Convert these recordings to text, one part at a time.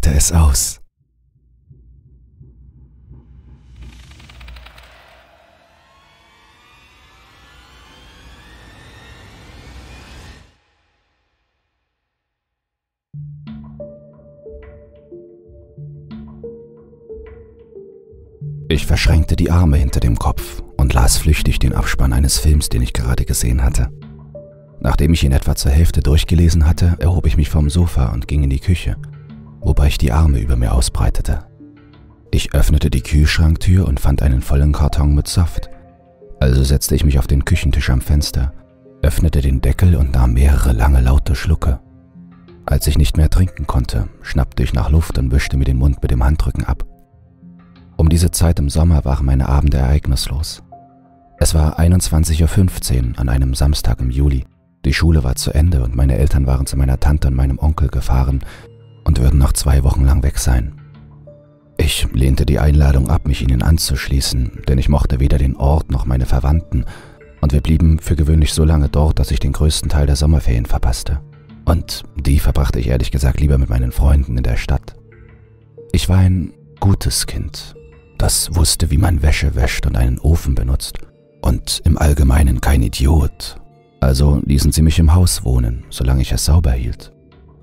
halte es aus. Ich verschränkte die Arme hinter dem Kopf und las flüchtig den Abspann eines Films, den ich gerade gesehen hatte. Nachdem ich ihn etwa zur Hälfte durchgelesen hatte, erhob ich mich vom Sofa und ging in die Küche, wobei ich die Arme über mir ausbreitete. Ich öffnete die Kühlschranktür und fand einen vollen Karton mit Saft. Also setzte ich mich auf den Küchentisch am Fenster, öffnete den Deckel und nahm mehrere lange, laute Schlucke. Als ich nicht mehr trinken konnte, schnappte ich nach Luft und wischte mir den Mund mit dem Handrücken ab. Um diese Zeit im Sommer waren meine Abende ereignislos. Es war 21:15 Uhr an einem Samstag im Juli. Die Schule war zu Ende und meine Eltern waren zu meiner Tante und meinem Onkel gefahren und würden noch 2 Wochen lang weg sein. Ich lehnte die Einladung ab, mich ihnen anzuschließen, denn ich mochte weder den Ort noch meine Verwandten und wir blieben für gewöhnlich so lange dort, dass ich den größten Teil der Sommerferien verpasste. Und die verbrachte ich ehrlich gesagt lieber mit meinen Freunden in der Stadt. Ich war ein gutes Kind, das wusste, wie man Wäsche wäscht und einen Ofen benutzt und im Allgemeinen kein Idiot. Also ließen sie mich im Haus wohnen, solange ich es sauber hielt.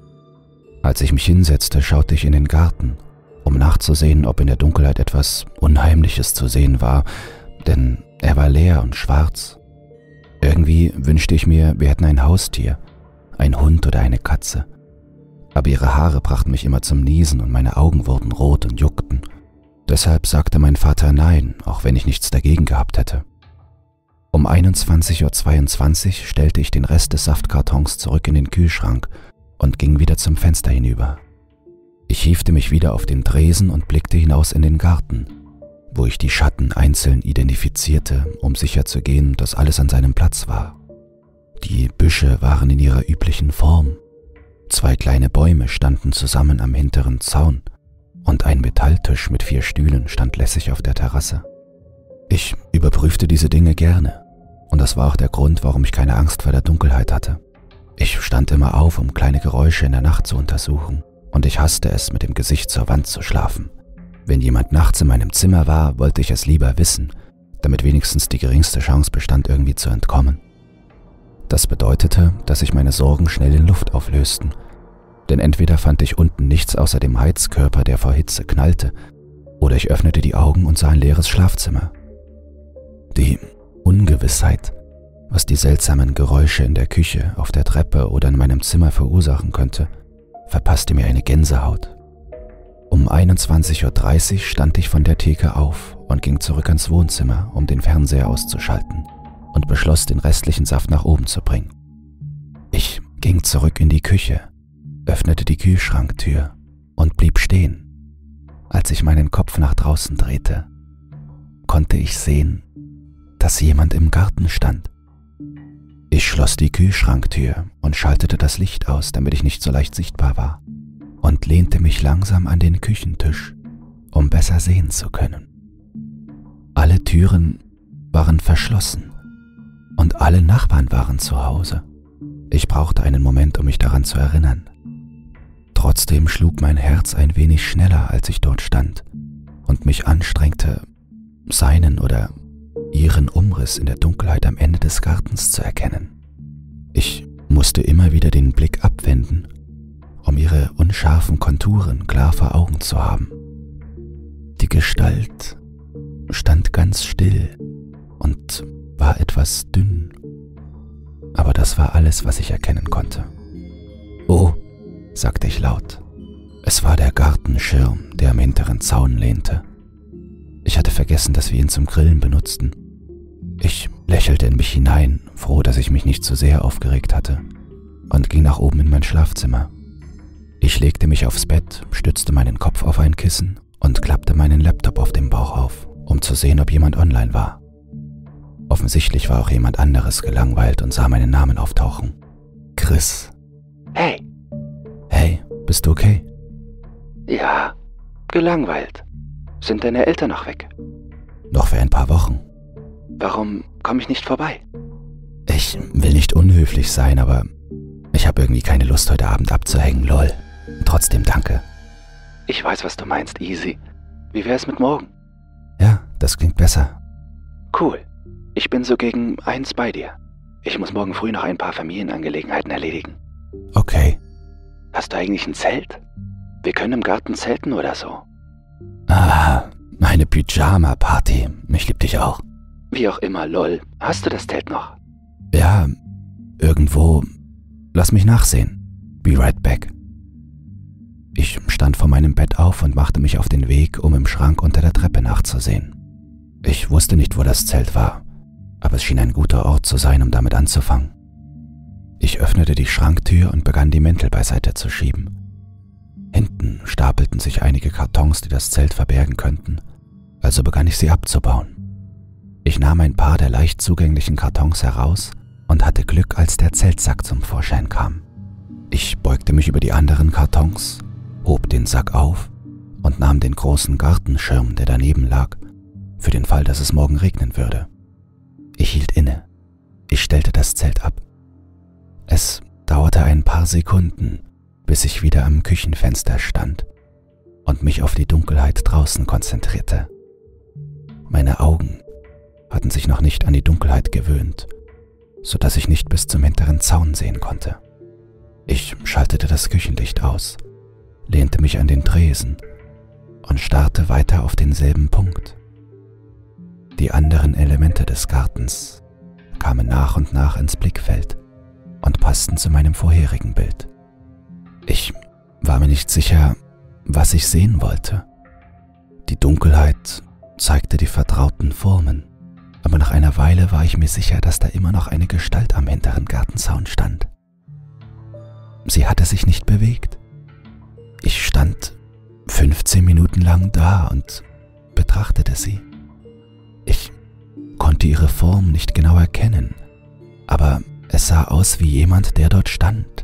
Als ich mich hinsetzte, schaute ich in den Garten, um nachzusehen, ob in der Dunkelheit etwas Unheimliches zu sehen war, denn er war leer und schwarz. Irgendwie wünschte ich mir, wir hätten ein Haustier, ein Hund oder eine Katze. Aber ihre Haare brachten mich immer zum Niesen und meine Augen wurden rot und juckten. Deshalb sagte mein Vater nein, auch wenn ich nichts dagegen gehabt hätte. Um 21:22 Uhr stellte ich den Rest des Saftkartons zurück in den Kühlschrank und ging wieder zum Fenster hinüber. Ich hiefte mich wieder auf den Tresen und blickte hinaus in den Garten, wo ich die Schatten einzeln identifizierte, um sicherzugehen, dass alles an seinem Platz war. Die Büsche waren in ihrer üblichen Form. 2 kleine Bäume standen zusammen am hinteren Zaun und ein Metalltisch mit 4 Stühlen stand lässig auf der Terrasse. Ich überprüfte diese Dinge gerne und das war auch der Grund, warum ich keine Angst vor der Dunkelheit hatte. Ich stand immer auf, um kleine Geräusche in der Nacht zu untersuchen und ich hasste es, mit dem Gesicht zur Wand zu schlafen. Wenn jemand nachts in meinem Zimmer war, wollte ich es lieber wissen, damit wenigstens die geringste Chance bestand, irgendwie zu entkommen. Das bedeutete, dass sich meine Sorgen schnell in Luft auflösten, denn entweder fand ich unten nichts außer dem Heizkörper, der vor Hitze knallte, oder ich öffnete die Augen und sah ein leeres Schlafzimmer. Die Ungewissheit, was die seltsamen Geräusche in der Küche, auf der Treppe oder in meinem Zimmer verursachen könnte, verpasste mir eine Gänsehaut. Um 21:30 Uhr stand ich von der Theke auf und ging zurück ins Wohnzimmer, um den Fernseher auszuschalten und beschloss, den restlichen Saft nach oben zu bringen. Ich ging zurück in die Küche, öffnete die Kühlschranktür und blieb stehen. Als ich meinen Kopf nach draußen drehte, konnte ich sehen, dass jemand im Garten stand. Ich schloss die Kühlschranktür und schaltete das Licht aus, damit ich nicht so leicht sichtbar war, und lehnte mich langsam an den Küchentisch, um besser sehen zu können. Alle Türen waren verschlossen und alle Nachbarn waren zu Hause. Ich brauchte einen Moment, um mich daran zu erinnern. Trotzdem schlug mein Herz ein wenig schneller, als ich dort stand und mich anstrengte, seinen oder ihren Umriss in der Dunkelheit am Ende des Gartens zu erkennen. Ich musste immer wieder den Blick abwenden, um ihre unscharfen Konturen klar vor Augen zu haben. Die Gestalt stand ganz still und war etwas dünn, aber das war alles, was ich erkennen konnte. »Oh«, sagte ich laut. Es war der Gartenschirm, der am hinteren Zaun lehnte. Ich hatte vergessen, dass wir ihn zum Grillen benutzten. Ich lächelte in mich hinein, froh, dass ich mich nicht zu sehr aufgeregt hatte, und ging nach oben in mein Schlafzimmer. Ich legte mich aufs Bett, stützte meinen Kopf auf ein Kissen und klappte meinen Laptop auf dem Bauch auf, um zu sehen, ob jemand online war. Offensichtlich war auch jemand anderes gelangweilt und sah meinen Namen auftauchen. Chris. Hey. Hey, bist du okay? Ja, gelangweilt. Sind deine Eltern noch weg? Noch für ein paar Wochen. Warum komme ich nicht vorbei? Ich will nicht unhöflich sein, aber ich habe irgendwie keine Lust, heute Abend abzuhängen, lol. Trotzdem danke. Ich weiß, was du meinst, easy. Wie wär's mit morgen? Ja, das klingt besser. Cool. Ich bin so gegen 1 bei dir. Ich muss morgen früh noch ein paar Familienangelegenheiten erledigen. Okay. Hast du eigentlich ein Zelt? Wir können im Garten zelten oder so. Ah, eine Pyjama-Party. Ich lieb dich auch. Wie auch immer, lol. Hast du das Zelt noch? Ja, irgendwo. Lass mich nachsehen. Be right back. Ich stand vor meinem Bett auf und machte mich auf den Weg, um im Schrank unter der Treppe nachzusehen. Ich wusste nicht, wo das Zelt war, aber es schien ein guter Ort zu sein, um damit anzufangen. Ich öffnete die Schranktür und begann, die Mäntel beiseite zu schieben. Hinten stapelten sich einige Kartons, die das Zelt verbergen könnten, also begann ich sie abzubauen. Ich nahm ein paar der leicht zugänglichen Kartons heraus und hatte Glück, als der Zeltsack zum Vorschein kam. Ich beugte mich über die anderen Kartons, hob den Sack auf und nahm den großen Gartenschirm, der daneben lag, für den Fall, dass es morgen regnen würde. Ich hielt inne. Ich stellte das Zelt ab. Es dauerte ein paar Sekunden, bis ich wieder am Küchenfenster stand und mich auf die Dunkelheit draußen konzentrierte. Meine Augen hatten sich noch nicht an die Dunkelheit gewöhnt, sodass ich nicht bis zum hinteren Zaun sehen konnte. Ich schaltete das Küchenlicht aus, lehnte mich an den Tresen und starrte weiter auf denselben Punkt. Die anderen Elemente des Gartens kamen nach und nach ins Blickfeld und passten zu meinem vorherigen Bild. Ich war mir nicht sicher, was ich sehen wollte. Die Dunkelheit zeigte die vertrauten Formen, aber nach einer Weile war ich mir sicher, dass da immer noch eine Gestalt am hinteren Gartenzaun stand. Sie hatte sich nicht bewegt. Ich stand 15 Minuten lang da und betrachtete sie. Ich konnte ihre Form nicht genau erkennen, aber es sah aus wie jemand, der dort stand.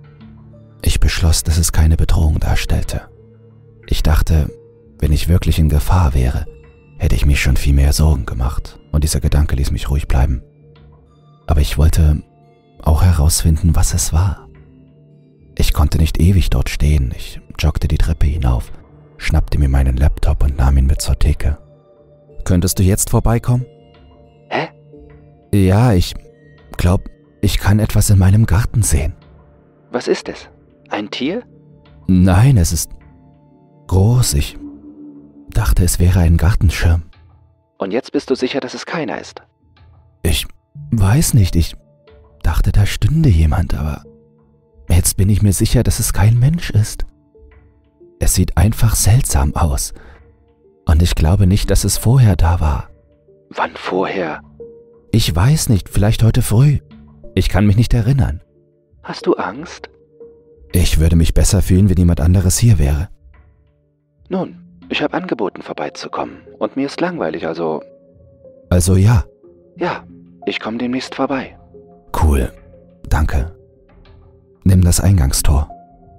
Ich beschloss, dass es keine Bedrohung darstellte. Ich dachte, wenn ich wirklich in Gefahr wäre, hätte ich mich schon viel mehr Sorgen gemacht, und dieser Gedanke ließ mich ruhig bleiben. Aber ich wollte auch herausfinden, was es war. Ich konnte nicht ewig dort stehen. Ich joggte die Treppe hinauf, schnappte mir meinen Laptop und nahm ihn mit zur Theke. Könntest du jetzt vorbeikommen? Hä? Ja, ich glaube, ich kann etwas in meinem Garten sehen. Was ist es? Ein Tier? Nein, es ist groß. Ich dachte, es wäre ein Gartenschirm. Und jetzt bist du sicher, dass es keiner ist? Ich weiß nicht. Ich dachte, da stünde jemand, aber jetzt bin ich mir sicher, dass es kein Mensch ist. Es sieht einfach seltsam aus. Und ich glaube nicht, dass es vorher da war. Wann vorher? Ich weiß nicht, vielleicht heute früh. Ich kann mich nicht erinnern. Hast du Angst? Ich würde mich besser fühlen, wenn jemand anderes hier wäre. Nun, ich habe angeboten, vorbeizukommen. Und mir ist langweilig, also... Also ja. Ja, ich komme demnächst vorbei. Cool, danke. Nimm das Eingangstor.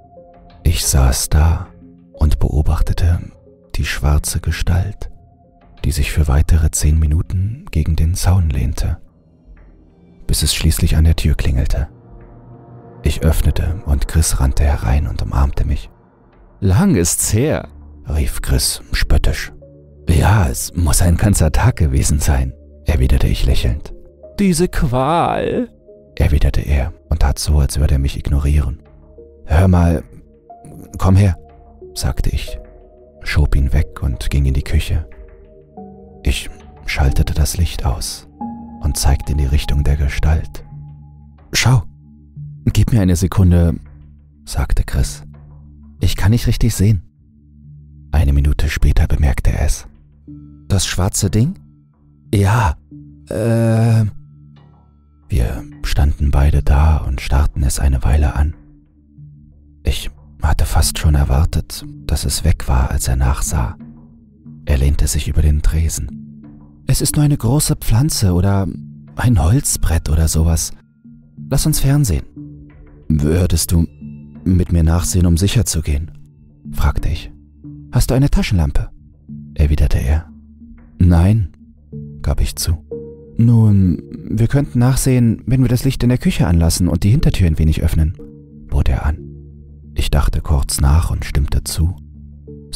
Ich saß da und beobachtete die schwarze Gestalt, die sich für weitere 10 Minuten gegen den Zaun lehnte, bis es schließlich an der Tür klingelte. Ich öffnete und Chris rannte herein und umarmte mich. »Lang ist's her«, rief Chris spöttisch. »Ja, es muss ein ganzer Tag gewesen sein«, erwiderte ich lächelnd. »Diese Qual«, erwiderte er und tat so, als würde er mich ignorieren. »Hör mal, komm her«, sagte ich, schob ihn weg und ging in die Küche. Ich schaltete das Licht aus und zeigte in die Richtung der Gestalt. »Schau, gib mir eine Sekunde«, sagte Chris. »Ich kann nicht richtig sehen.« Eine Minute später bemerkte er es. »Das schwarze Ding?« »Ja, Wir standen beide da und starrten es eine Weile an. Ich hatte fast schon erwartet, dass es weg war, als er nachsah. Er lehnte sich über den Tresen. »Es ist nur eine große Pflanze oder ein Holzbrett oder sowas. Lass uns fernsehen.« »Würdest du mit mir nachsehen, um sicher zu gehen?« fragte ich. »Hast du eine Taschenlampe?« erwiderte er. »Nein«, gab ich zu. »Nun, wir könnten nachsehen, wenn wir das Licht in der Küche anlassen und die Hintertür ein wenig öffnen«, bot er an. Ich dachte kurz nach und stimmte zu.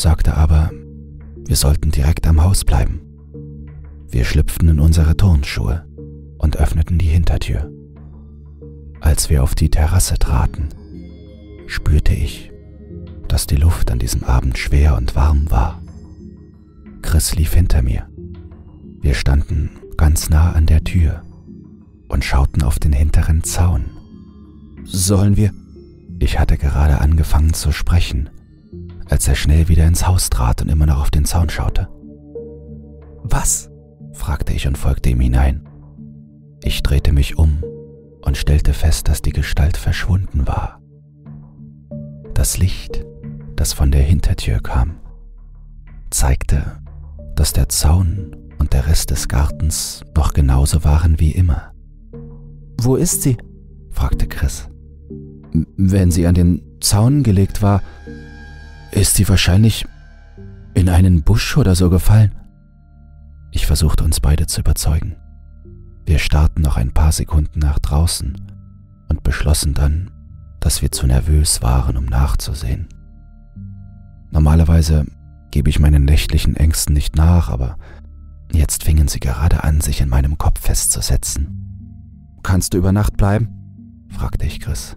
sagte aber, wir sollten direkt am Haus bleiben. Wir schlüpften in unsere Turnschuhe und öffneten die Hintertür. Als wir auf die Terrasse traten, spürte ich, dass die Luft an diesem Abend schwer und warm war. Chris lief hinter mir. Wir standen ganz nah an der Tür und schauten auf den hinteren Zaun. Sollen wir? Ich hatte gerade angefangen zu sprechen, als er schnell wieder ins Haus trat und immer noch auf den Zaun schaute. Was? Fragte ich und folgte ihm hinein. Ich drehte mich um und stellte fest, dass die Gestalt verschwunden war. Das Licht, das von der Hintertür kam, zeigte, dass der Zaun und der Rest des Gartens noch genauso waren wie immer. »Wo ist sie?« fragte Chris. »Wenn sie an den Zaun gelegt war, ist sie wahrscheinlich in einen Busch oder so gefallen.« Ich versuchte uns beide zu überzeugen. Wir starrten noch ein paar Sekunden nach draußen und beschlossen dann, dass wir zu nervös waren, um nachzusehen. Normalerweise gebe ich meinen nächtlichen Ängsten nicht nach, aber jetzt fingen sie gerade an, sich in meinem Kopf festzusetzen. »Kannst du über Nacht bleiben?« fragte ich Chris.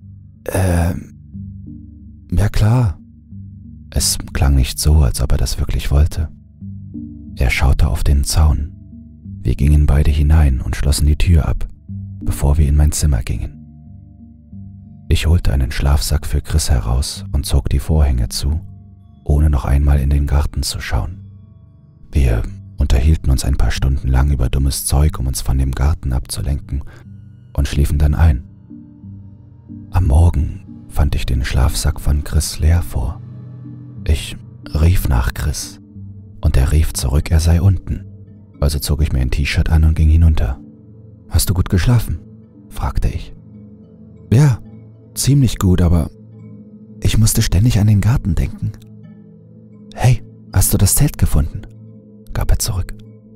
Ja klar.« Es klang nicht so, als ob er das wirklich wollte. Er schaute auf den Zaun. Wir gingen beide hinein und schlossen die Tür ab, bevor wir in mein Zimmer gingen. Ich holte einen Schlafsack für Chris heraus und zog die Vorhänge zu, ohne noch einmal in den Garten zu schauen. Wir unterhielten uns ein paar Stunden lang über dummes Zeug, um uns von dem Garten abzulenken, und schliefen dann ein. Am Morgen fand ich den Schlafsack von Chris leer vor. Ich rief nach Chris und er rief zurück, er sei unten. Also zog ich mir ein T-Shirt an und ging hinunter. »Hast du gut geschlafen?« fragte ich. »Ja, ziemlich gut, aber ich musste ständig an den Garten denken.« »Hey, hast du das Zelt gefunden?« gab er zurück.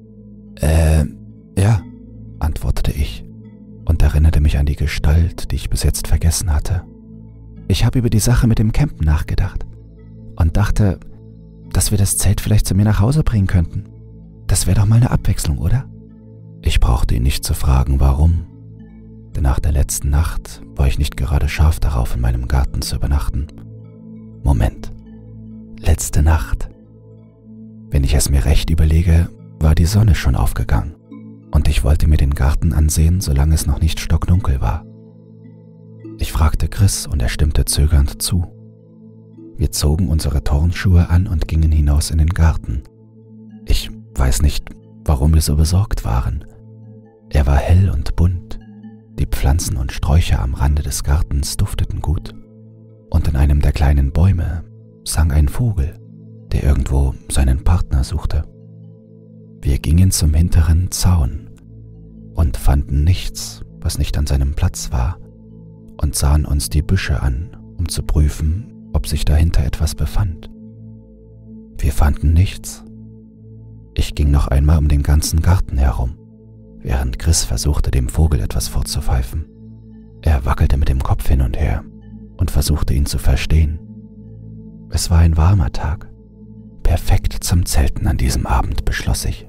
Ja«, antwortete ich und erinnerte mich an die Gestalt, die ich bis jetzt vergessen hatte. Ich habe über die Sache mit dem Campen nachgedacht und dachte, dass wir das Zelt vielleicht zu mir nach Hause bringen könnten. Das wäre doch mal eine Abwechslung, oder? Ich brauchte ihn nicht zu fragen, warum. Denn nach der letzten Nacht war ich nicht gerade scharf darauf, in meinem Garten zu übernachten. Moment. Letzte Nacht. Wenn ich es mir recht überlege, war die Sonne schon aufgegangen und ich wollte mir den Garten ansehen, solange es noch nicht stockdunkel war. Ich fragte Chris und er stimmte zögernd zu. Wir zogen unsere Turnschuhe an und gingen hinaus in den Garten. Ich weiß nicht, warum wir so besorgt waren. Er war hell und bunt. Die Pflanzen und Sträucher am Rande des Gartens dufteten gut. Und in einem der kleinen Bäume sang ein Vogel, der irgendwo seinen Partner suchte. Wir gingen zum hinteren Zaun und fanden nichts, was nicht an seinem Platz war, und sahen uns die Büsche an, um zu prüfen, ob sich dahinter etwas befand. Wir fanden nichts. Ich ging noch einmal um den ganzen Garten herum, während Chris versuchte, dem Vogel etwas vorzupfeifen. Er wackelte mit dem Kopf hin und her und versuchte, ihn zu verstehen. Es war ein warmer Tag. Perfekt zum Zelten an diesem Abend, beschloss ich.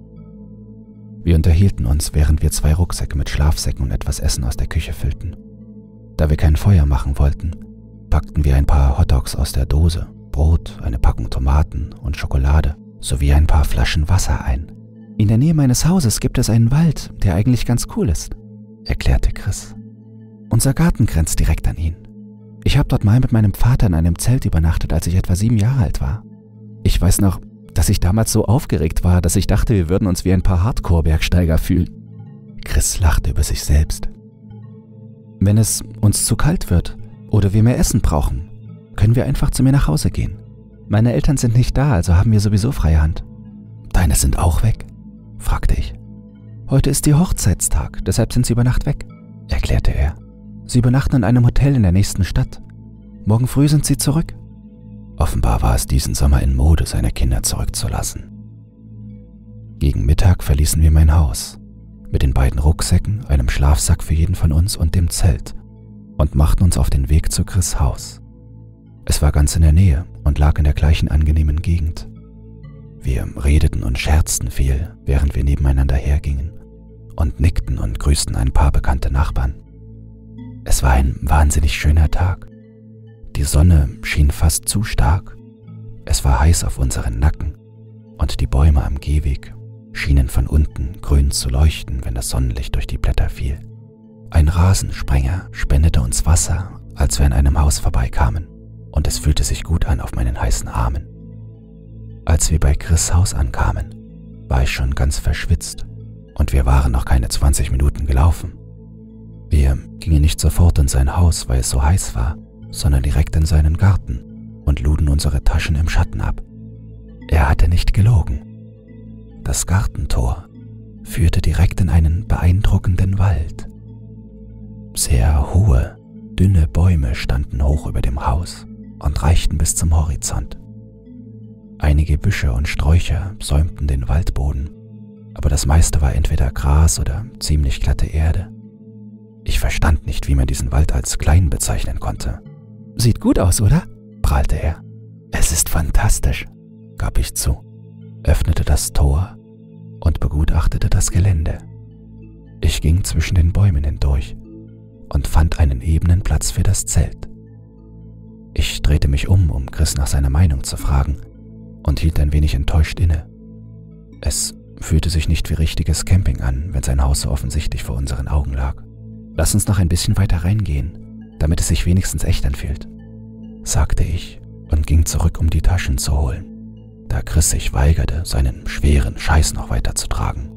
Wir unterhielten uns, während wir 2 Rucksäcke mit Schlafsäcken und etwas Essen aus der Küche füllten. Da wir kein Feuer machen wollten, packten wir ein paar Hotdogs aus der Dose, Brot, eine Packung Tomaten und Schokolade sowie ein paar Flaschen Wasser ein. »In der Nähe meines Hauses gibt es einen Wald, der eigentlich ganz cool ist«, erklärte Chris. »Unser Garten grenzt direkt an ihn. Ich habe dort mal mit meinem Vater in einem Zelt übernachtet, als ich etwa 7 Jahre alt war. Ich weiß noch, dass ich damals so aufgeregt war, dass ich dachte, wir würden uns wie ein paar Hardcore-Bergsteiger fühlen.« Chris lachte über sich selbst. »Wenn es uns zu kalt wird oder wir mehr Essen brauchen, können wir einfach zu mir nach Hause gehen. Meine Eltern sind nicht da, also haben wir sowieso freie Hand.« »Deine sind auch weg?« fragte ich. »Heute ist ihr Hochzeitstag, deshalb sind sie über Nacht weg«, erklärte er. »Sie übernachten in einem Hotel in der nächsten Stadt. Morgen früh sind sie zurück.« Offenbar war es diesen Sommer in Mode, seine Kinder zurückzulassen. Gegen Mittag verließen wir mein Haus, mit den beiden Rucksäcken, einem Schlafsack für jeden von uns und dem Zelt, und machten uns auf den Weg zu Chris' Haus. Es war ganz in der Nähe und lag in der gleichen angenehmen Gegend. Wir redeten und scherzten viel, während wir nebeneinander hergingen und nickten und grüßten ein paar bekannte Nachbarn. Es war ein wahnsinnig schöner Tag. Die Sonne schien fast zu stark. Es war heiß auf unseren Nacken und die Bäume am Gehweg schienen von unten grün zu leuchten, wenn das Sonnenlicht durch die Blätter fiel. Ein Rasensprenger spendete uns Wasser, als wir an einem Haus vorbeikamen, und es fühlte sich gut an auf meinen heißen Armen. Als wir bei Chris' Haus ankamen, war ich schon ganz verschwitzt und wir waren noch keine 20 Minuten gelaufen. Wir gingen nicht sofort in sein Haus, weil es so heiß war, sondern direkt in seinen Garten und luden unsere Taschen im Schatten ab. Er hatte nicht gelogen. Das Gartentor führte direkt in einen beeindruckenden Wald. Sehr hohe, dünne Bäume standen hoch über dem Haus und reichten bis zum Horizont. Einige Büsche und Sträucher säumten den Waldboden, aber das meiste war entweder Gras oder ziemlich glatte Erde. Ich verstand nicht, wie man diesen Wald als klein bezeichnen konnte. »Sieht gut aus, oder?« prahlte er. »Es ist fantastisch«, gab ich zu, öffnete das Tor und begutachtete das Gelände. Ich ging zwischen den Bäumen hindurch und fand einen ebenen Platz für das Zelt. Ich drehte mich um Chris nach seiner Meinung zu fragen und hielt ein wenig enttäuscht inne. Es fühlte sich nicht wie richtiges Camping an, wenn sein Haus so offensichtlich vor unseren Augen lag. »Lass uns noch ein bisschen weiter reingehen, damit es sich wenigstens echt anfühlt«, sagte ich und ging zurück, um die Taschen zu holen, da Chris sich weigerte, seinen schweren Scheiß noch weiter zu tragen.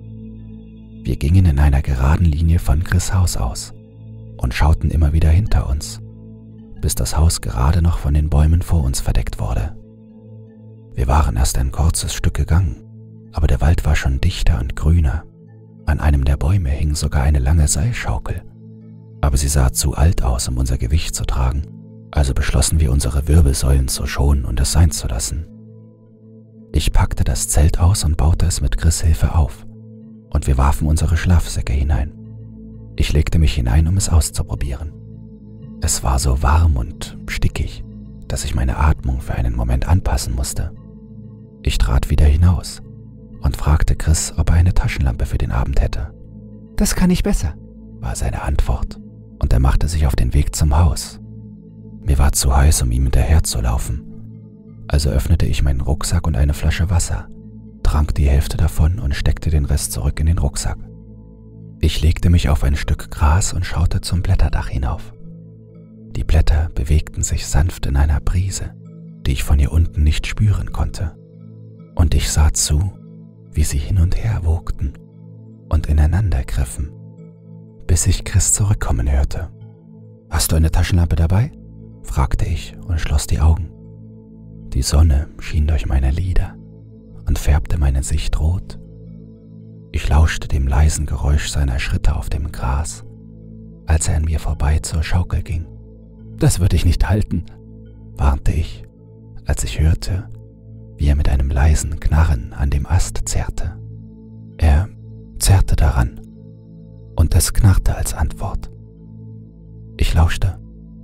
Wir gingen in einer geraden Linie von Chris' Haus aus und schauten immer wieder hinter uns, bis das Haus gerade noch von den Bäumen vor uns verdeckt wurde. Wir waren erst ein kurzes Stück gegangen, aber der Wald war schon dichter und grüner. An einem der Bäume hing sogar eine lange Seilschaukel, aber sie sah zu alt aus, um unser Gewicht zu tragen, also beschlossen wir, unsere Wirbelsäulen zu schonen und es sein zu lassen. Ich packte das Zelt aus und baute es mit Chris' Hilfe auf, und wir warfen unsere Schlafsäcke hinein. Ich legte mich hinein, um es auszuprobieren. Es war so warm und stickig, dass ich meine Atmung für einen Moment anpassen musste. Ich trat wieder hinaus und fragte Chris, ob er eine Taschenlampe für den Abend hätte. »Das kann ich besser«, war seine Antwort, und er machte sich auf den Weg zum Haus. Mir war zu heiß, um ihm hinterherzulaufen, also öffnete ich meinen Rucksack und eine Flasche Wasser, trank die Hälfte davon und steckte den Rest zurück in den Rucksack. Ich legte mich auf ein Stück Gras und schaute zum Blätterdach hinauf. Die Blätter bewegten sich sanft in einer Brise, die ich von hier unten nicht spüren konnte, und ich sah zu, wie sie hin und her wogten und ineinander griffen, bis ich Chris zurückkommen hörte. »Hast du eine Taschenlampe dabei?« fragte ich und schloss die Augen. Die Sonne schien durch meine Lider und färbte meine Sicht rot. Ich lauschte dem leisen Geräusch seiner Schritte auf dem Gras, als er an mir vorbei zur Schaukel ging. »Das würde ich nicht halten«, warnte ich, als ich hörte, wie er mit einem leisen Knarren an dem Ast zerrte. Er zerrte daran und es knarrte als Antwort. Ich lauschte.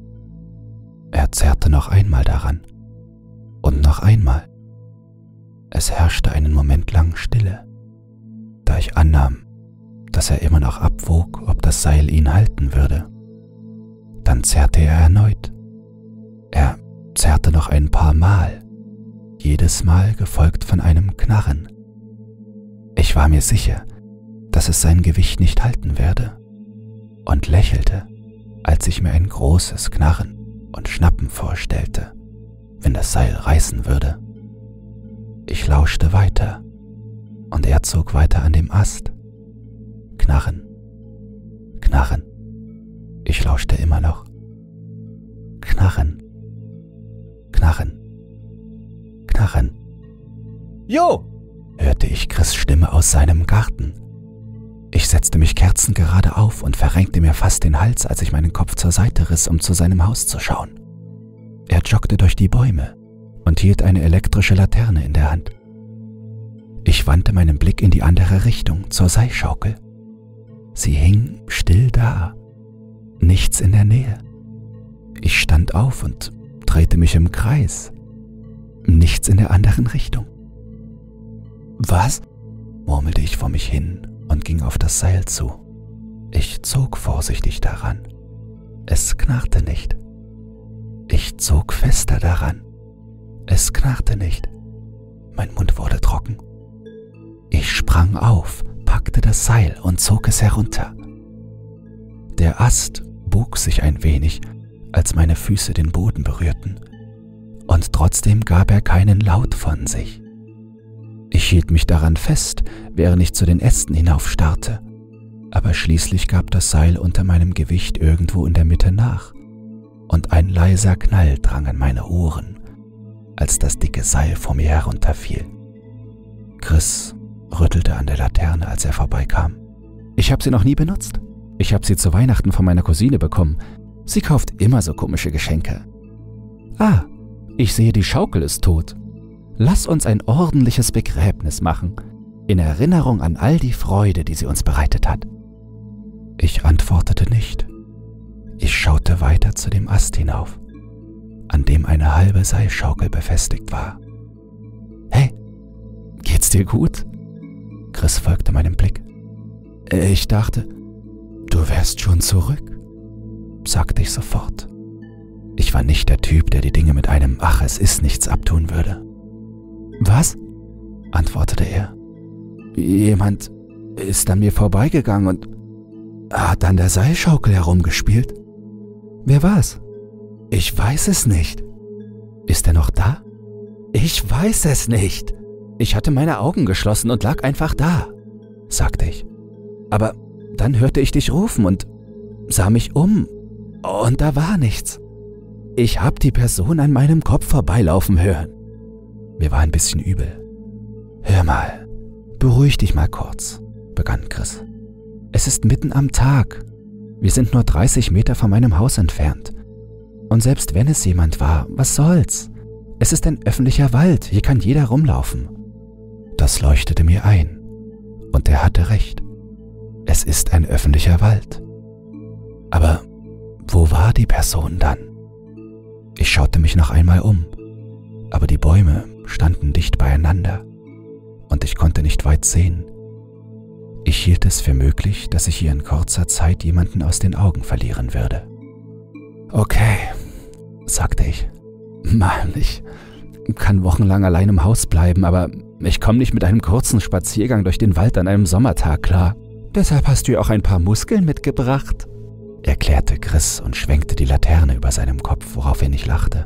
Er zerrte noch einmal daran und noch einmal. Es herrschte einen Moment lang Stille, da ich annahm, dass er immer noch abwog, ob das Seil ihn halten würde. Dann zerrte er erneut. Er zerrte noch ein paar Mal, jedes Mal gefolgt von einem Knarren. Ich war mir sicher, dass es sein Gewicht nicht halten werde, und lächelte, als ich mir ein großes Knarren und Schnappen vorstellte, wenn das Seil reißen würde. Ich lauschte weiter, und er zog weiter an dem Ast. Knarren, Knarren. Ich lauschte immer noch. Knarren, Knarren, Knarren. »Jo!« hörte ich Chris' Stimme aus seinem Garten. Ich setzte mich kerzengerade auf und verrenkte mir fast den Hals, als ich meinen Kopf zur Seite riss, um zu seinem Haus zu schauen. Er joggte durch die Bäume und hielt eine elektrische Laterne in der Hand. Ich wandte meinen Blick in die andere Richtung, zur Seilschaukel. Sie hing still da, nichts in der Nähe. Ich stand auf und drehte mich im Kreis. Nichts in der anderen Richtung. »Was?« murmelte ich vor mich hin und ging auf das Seil zu. Ich zog vorsichtig daran. Es knarrte nicht. Ich zog fester daran. Es knarrte nicht. Mein Mund wurde trocken. Ich sprang auf, packte das Seil und zog es herunter. Der Ast bog sich ein wenig, als meine Füße den Boden berührten, und trotzdem gab er keinen Laut von sich. Ich hielt mich daran fest, während ich zu den Ästen hinaufstarrte, aber schließlich gab das Seil unter meinem Gewicht irgendwo in der Mitte nach, und ein leiser Knall drang an meine Ohren, als das dicke Seil vor mir herunterfiel. Chris rüttelte an der Laterne, als er vorbeikam. »Ich habe sie noch nie benutzt. Ich habe sie zu Weihnachten von meiner Cousine bekommen. Sie kauft immer so komische Geschenke.« »Ah, ich sehe, die Schaukel ist tot. Lass uns ein ordentliches Begräbnis machen, in Erinnerung an all die Freude, die sie uns bereitet hat.« Ich antwortete nicht. Ich schaute weiter zu dem Ast hinauf, an dem eine halbe Seilschaukel befestigt war. »Hey, geht's dir gut?« Chris folgte meinem Blick. »Ich dachte, du wärst schon zurück«, sagte ich sofort. Ich war nicht der Typ, der die Dinge mit einem »Ach, es ist nichts« abtun würde. »Was?« antwortete er. »Jemand ist an mir vorbeigegangen und hat an der Seilschaukel herumgespielt.« »Wer war's?« »Ich weiß es nicht.« »Ist er noch da?« »Ich weiß es nicht. Ich hatte meine Augen geschlossen und lag einfach da«, sagte ich. »Aber dann hörte ich dich rufen und sah mich um und da war nichts. Ich hab die Person an meinem Kopf vorbeilaufen hören.« Mir war ein bisschen übel. »Hör mal, beruhig dich mal kurz«, begann Chris. »Es ist mitten am Tag. Wir sind nur 30 Meter von meinem Haus entfernt. Und selbst wenn es jemand war, was soll's? Es ist ein öffentlicher Wald, hier kann jeder rumlaufen.« Das leuchtete mir ein. Und er hatte recht. Es ist ein öffentlicher Wald. Aber wo war die Person dann? Ich schaute mich noch einmal um, aber die Bäume standen dicht beieinander und ich konnte nicht weit sehen. Ich hielt es für möglich, dass ich hier in kurzer Zeit jemanden aus den Augen verlieren würde. »Okay«, sagte ich. »Mann, ich kann wochenlang allein im Haus bleiben, aber ich komme nicht mit einem kurzen Spaziergang durch den Wald an einem Sommertag klar. Deshalb hast du ja auch ein paar Muskeln mitgebracht«, erklärte Chris und schwenkte die Laterne über seinem Kopf, woraufhin ich lachte.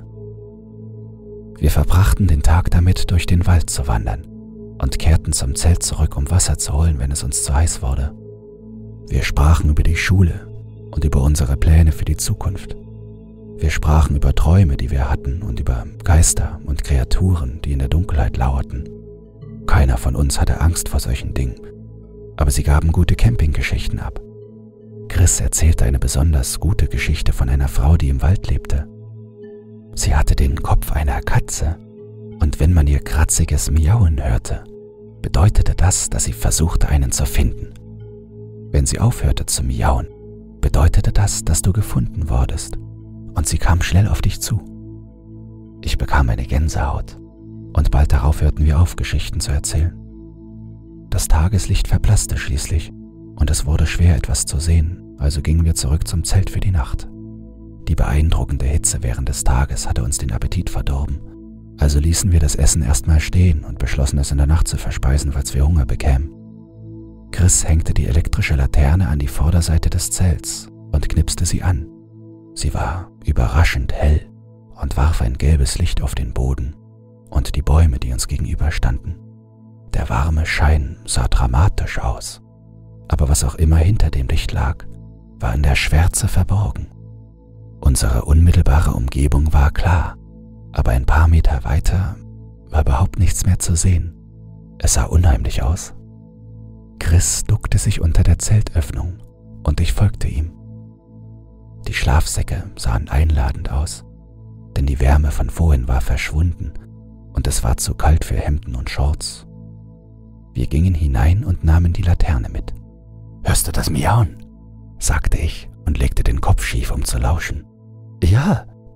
Wir verbrachten den Tag damit, durch den Wald zu wandern und kehrten zum Zelt zurück, um Wasser zu holen, wenn es uns zu heiß wurde. Wir sprachen über die Schule und über unsere Pläne für die Zukunft. Wir sprachen über Träume, die wir hatten, und über Geister und Kreaturen, die in der Dunkelheit lauerten. Keiner von uns hatte Angst vor solchen Dingen, aber sie gaben gute Campinggeschichten ab. Chris erzählte eine besonders gute Geschichte von einer Frau, die im Wald lebte. Sie hatte den Kopf einer Katze, und wenn man ihr kratziges Miauen hörte, bedeutete das, dass sie versuchte, einen zu finden. Wenn sie aufhörte zu miauen, bedeutete das, dass du gefunden wurdest, und sie kam schnell auf dich zu. Ich bekam eine Gänsehaut, und bald darauf hörten wir auf, Geschichten zu erzählen. Das Tageslicht verblasste schließlich, und es wurde schwer, etwas zu sehen, also gingen wir zurück zum Zelt für die Nacht. Die beeindruckende Hitze während des Tages hatte uns den Appetit verdorben, also ließen wir das Essen erstmal stehen und beschlossen, es in der Nacht zu verspeisen, falls wir Hunger bekämen. Chris hängte die elektrische Laterne an die Vorderseite des Zelts und knipste sie an. Sie war überraschend hell und warf ein gelbes Licht auf den Boden und die Bäume, die uns gegenüberstanden. Der warme Schein sah dramatisch aus, aber was auch immer hinter dem Licht lag, war in der Schwärze verborgen. Unsere unmittelbare Umgebung war klar, aber ein paar Meter weiter war überhaupt nichts mehr zu sehen. Es sah unheimlich aus. Chris duckte sich unter der Zeltöffnung und ich folgte ihm. Die Schlafsäcke sahen einladend aus, denn die Wärme von vorhin war verschwunden und es war zu kalt für Hemden und Shorts. Wir gingen hinein und nahmen die Laterne mit. »Hörst du das Miauen?«, sagte ich und legte den Kopf schief, um zu lauschen. »Ja«,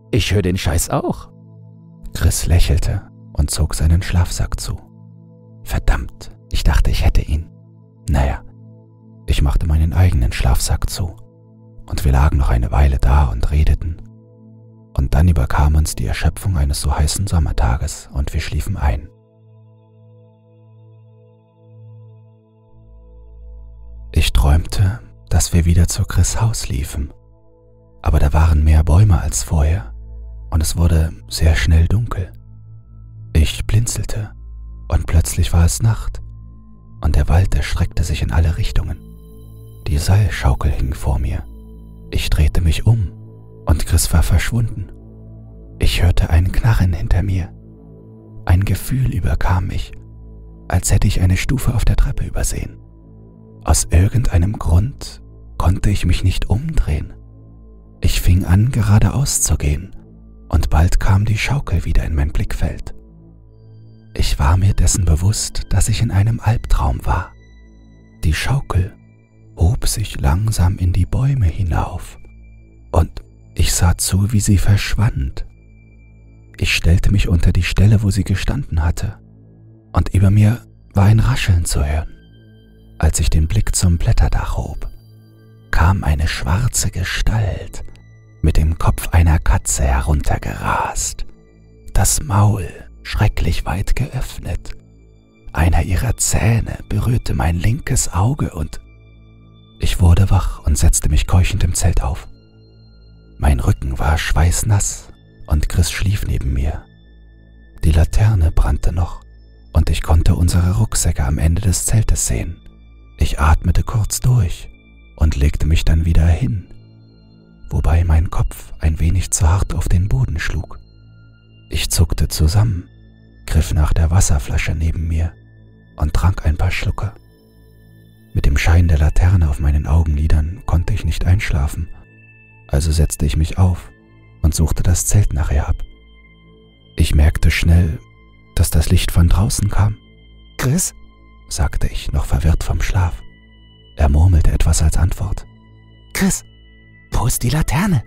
Ich höre den Scheiß auch. Chris lächelte und zog seinen Schlafsack zu. Verdammt, ich dachte, ich hätte ihn. Naja, ich machte meinen eigenen Schlafsack zu und wir lagen noch eine Weile da und redeten. Und dann überkam uns die Erschöpfung eines so heißen Sommertages und wir schliefen ein. Ich träumte, dass wir wieder zu Chris' Haus liefen, aber da waren mehr Bäume als vorher und es wurde sehr schnell dunkel. Ich blinzelte und plötzlich war es Nacht und der Wald erstreckte sich in alle Richtungen. Die Seilschaukel hing vor mir. Ich drehte mich um und Chris war verschwunden. Ich hörte ein Knarren hinter mir. Ein Gefühl überkam mich, als hätte ich eine Stufe auf der Treppe übersehen. Aus irgendeinem Grund konnte ich mich nicht umdrehen. Ich fing an, geradeaus zu gehen, und bald kam die Schaukel wieder in mein Blickfeld. Ich war mir dessen bewusst, dass ich in einem Albtraum war. Die Schaukel hob sich langsam in die Bäume hinauf, und ich sah zu, wie sie verschwand. Ich stellte mich unter die Stelle, wo sie gestanden hatte, und über mir war ein Rascheln zu hören. Als ich den Blick zum Blätterdach hob, kam eine schwarze Gestalt mit dem Kopf einer Katze heruntergerast, das Maul schrecklich weit geöffnet. Einer ihrer Zähne berührte mein linkes Auge und ich wurde wach und setzte mich keuchend im Zelt auf. Mein Rücken war schweißnass und Chris schlief neben mir. Die Laterne brannte noch und ich konnte unsere Rucksäcke am Ende des Zeltes sehen. Ich atmete kurz durch und legte mich dann wieder hin, wobei mein Kopf ein wenig zu hart auf den Boden schlug. Ich zuckte zusammen, griff nach der Wasserflasche neben mir und trank ein paar Schlucke. Mit dem Schein der Laterne auf meinen Augenlidern konnte ich nicht einschlafen, also setzte ich mich auf und suchte das Zelt nachher ab. Ich merkte schnell, dass das Licht von draußen kam. »Chris?« sagte ich, noch verwirrt vom Schlaf. Er murmelte etwas als Antwort. »Chris, wo ist die Laterne?«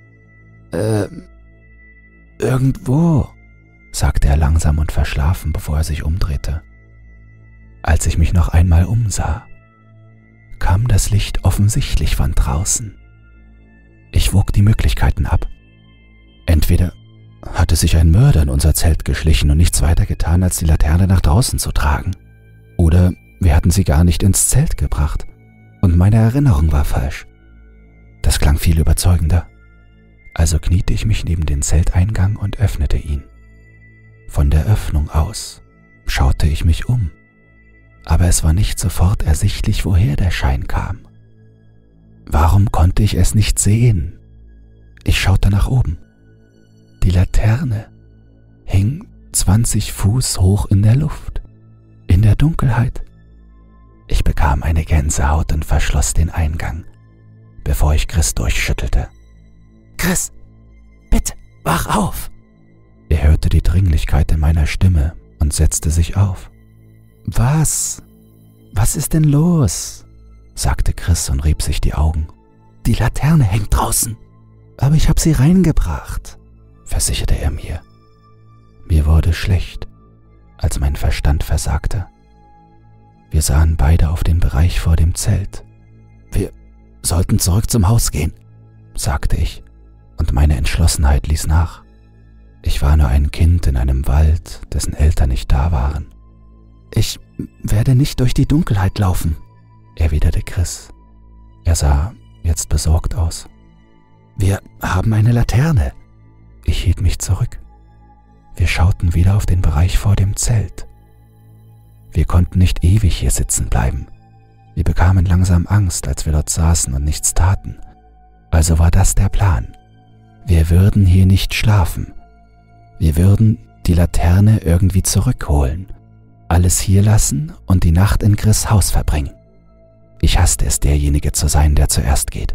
Irgendwo«, sagte er langsam und verschlafen, bevor er sich umdrehte. Als ich mich noch einmal umsah, kam das Licht offensichtlich von draußen. Ich wog die Möglichkeiten ab. Entweder hatte sich ein Mörder in unser Zelt geschlichen und nichts weiter getan, als die Laterne nach draußen zu tragen. Oder wir hatten sie gar nicht ins Zelt gebracht und meine Erinnerung war falsch. Das klang viel überzeugender. Also kniete ich mich neben den Zelteingang und öffnete ihn. Von der Öffnung aus schaute ich mich um, aber es war nicht sofort ersichtlich, woher der Schein kam. Warum konnte ich es nicht sehen? Ich schaute nach oben. Die Laterne hing 20 Fuß hoch in der Luft, in der Dunkelheit. Ich bekam eine Gänsehaut und verschloss den Eingang, bevor ich Chris durchschüttelte. »Chris, bitte, wach auf!« Er hörte die Dringlichkeit in meiner Stimme und setzte sich auf. »Was? Was ist denn los?« sagte Chris und rieb sich die Augen. »Die Laterne hängt draußen, aber ich habe sie reingebracht«, versicherte er mir. Mir wurde schlecht, als mein Verstand versagte. Wir sahen beide auf den Bereich vor dem Zelt. »Wir sollten zurück zum Haus gehen«, sagte ich, und meine Entschlossenheit ließ nach. Ich war nur ein Kind in einem Wald, dessen Eltern nicht da waren. »Ich werde nicht durch die Dunkelheit laufen«, erwiderte Chris. Er sah jetzt besorgt aus. »Wir haben eine Laterne.« Ich hielt mich zurück. Wir schauten wieder auf den Bereich vor dem Zelt. Wir konnten nicht ewig hier sitzen bleiben. Wir bekamen langsam Angst, als wir dort saßen und nichts taten. Also war das der Plan. Wir würden hier nicht schlafen. Wir würden die Laterne irgendwie zurückholen, alles hier lassen und die Nacht in Chris' Haus verbringen. Ich hasste es, derjenige zu sein, der zuerst geht.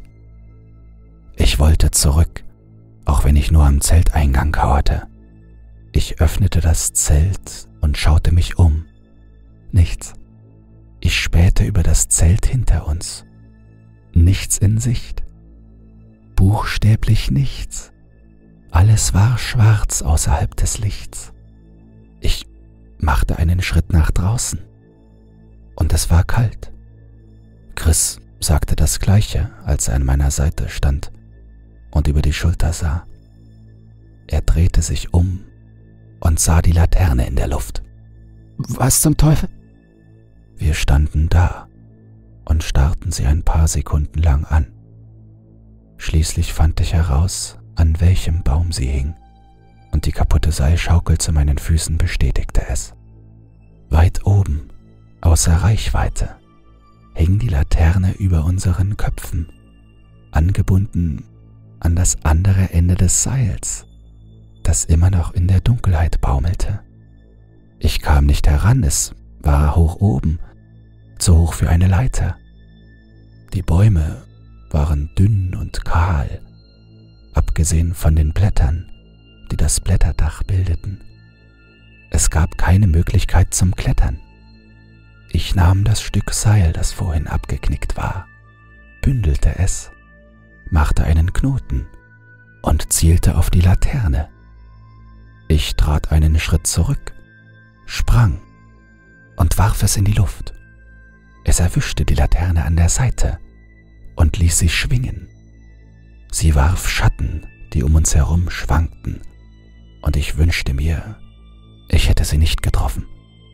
Ich wollte zurück, auch wenn ich nur am Zelteingang kauerte. Ich öffnete das Zelt und schaute mich um. Nichts. Ich spähte über das Zelt hinter uns. Nichts in Sicht. Buchstäblich nichts. Alles war schwarz außerhalb des Lichts. Ich machte einen Schritt nach draußen und es war kalt. Chris sagte das Gleiche, als er an meiner Seite stand und über die Schulter sah. Er drehte sich um und sah die Laterne in der Luft. Was zum Teufel? Wir standen da und starrten sie ein paar Sekunden lang an. Schließlich fand ich heraus, an welchem Baum sie hing, und die kaputte Seilschaukel zu meinen Füßen bestätigte es. Weit oben, außer Reichweite, hing die Laterne über unseren Köpfen, angebunden an das andere Ende des Seils, das immer noch in der Dunkelheit baumelte. Ich kam nicht heran, es war hoch oben, zu hoch für eine Leiter. Die Bäume waren dünn und kahl, abgesehen von den Blättern, die das Blätterdach bildeten. Es gab keine Möglichkeit zum Klettern. Ich nahm das Stück Seil, das vorhin abgeknickt war, bündelte es, machte einen Knoten und zielte auf die Laterne. Ich trat einen Schritt zurück, sprang und warf es in die Luft. Es erwischte die Laterne an der Seite und ließ sich schwingen. Sie warf Schatten, die um uns herum schwankten, und ich wünschte mir, ich hätte sie nicht getroffen.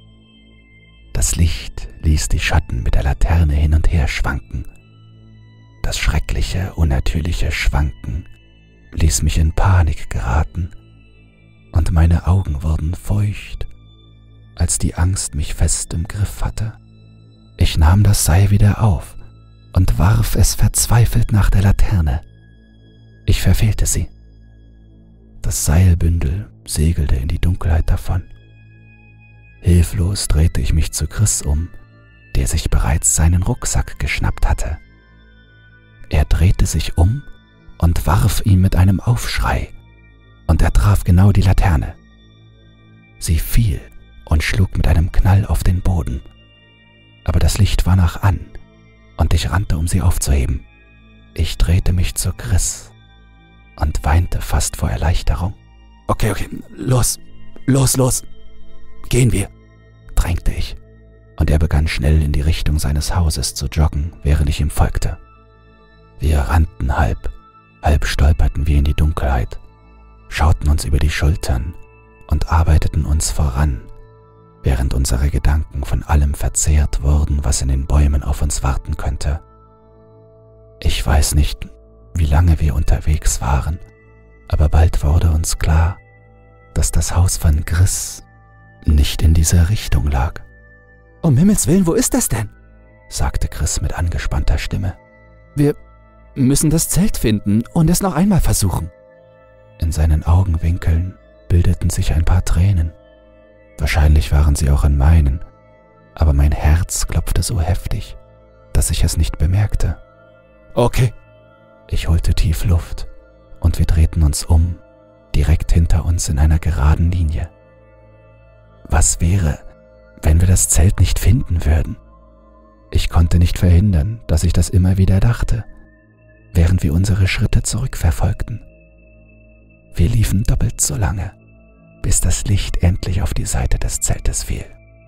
Das Licht ließ die Schatten mit der Laterne hin und her schwanken. Das schreckliche, unnatürliche Schwanken ließ mich in Panik geraten, und meine Augen wurden feucht, als die Angst mich fest im Griff hatte. Ich nahm das Seil wieder auf und warf es verzweifelt nach der Laterne. Ich verfehlte sie. Das Seilbündel segelte in die Dunkelheit davon. Hilflos drehte ich mich zu Chris um, der sich bereits seinen Rucksack geschnappt hatte. Er drehte sich um und warf ihn mit einem Aufschrei, und er traf genau die Laterne. Sie fiel und schlug mit einem Knall auf den Boden. Aber das Licht war noch an, und ich rannte, um sie aufzuheben. Ich drehte mich zu Chris und weinte fast vor Erleichterung. Okay, los. Gehen wir, drängte ich, und er begann schnell in die Richtung seines Hauses zu joggen, während ich ihm folgte. Wir rannten halb stolperten wir in die Dunkelheit, schauten uns über die Schultern und arbeiteten uns voran, während unsere Gedanken von allem verzehrt wurden, was in den Bäumen auf uns warten könnte. Ich weiß nicht, wie lange wir unterwegs waren, aber bald wurde uns klar, dass das Haus von Chris nicht in dieser Richtung lag. Um Himmels Willen, wo ist das denn? Sagte Chris mit angespannter Stimme. Wir müssen das Zelt finden und es noch einmal versuchen. In seinen Augenwinkeln bildeten sich ein paar Tränen. Wahrscheinlich waren sie auch in meinen, aber mein Herz klopfte so heftig, dass ich es nicht bemerkte. Okay. Ich holte tief Luft und wir drehten uns um, direkt hinter uns in einer geraden Linie. Was wäre, wenn wir das Zelt nicht finden würden? Ich konnte nicht verhindern, dass ich das immer wieder dachte, während wir unsere Schritte zurückverfolgten. Wir liefen doppelt so lange, bis das Licht endlich auf die Seite des Zeltes fiel.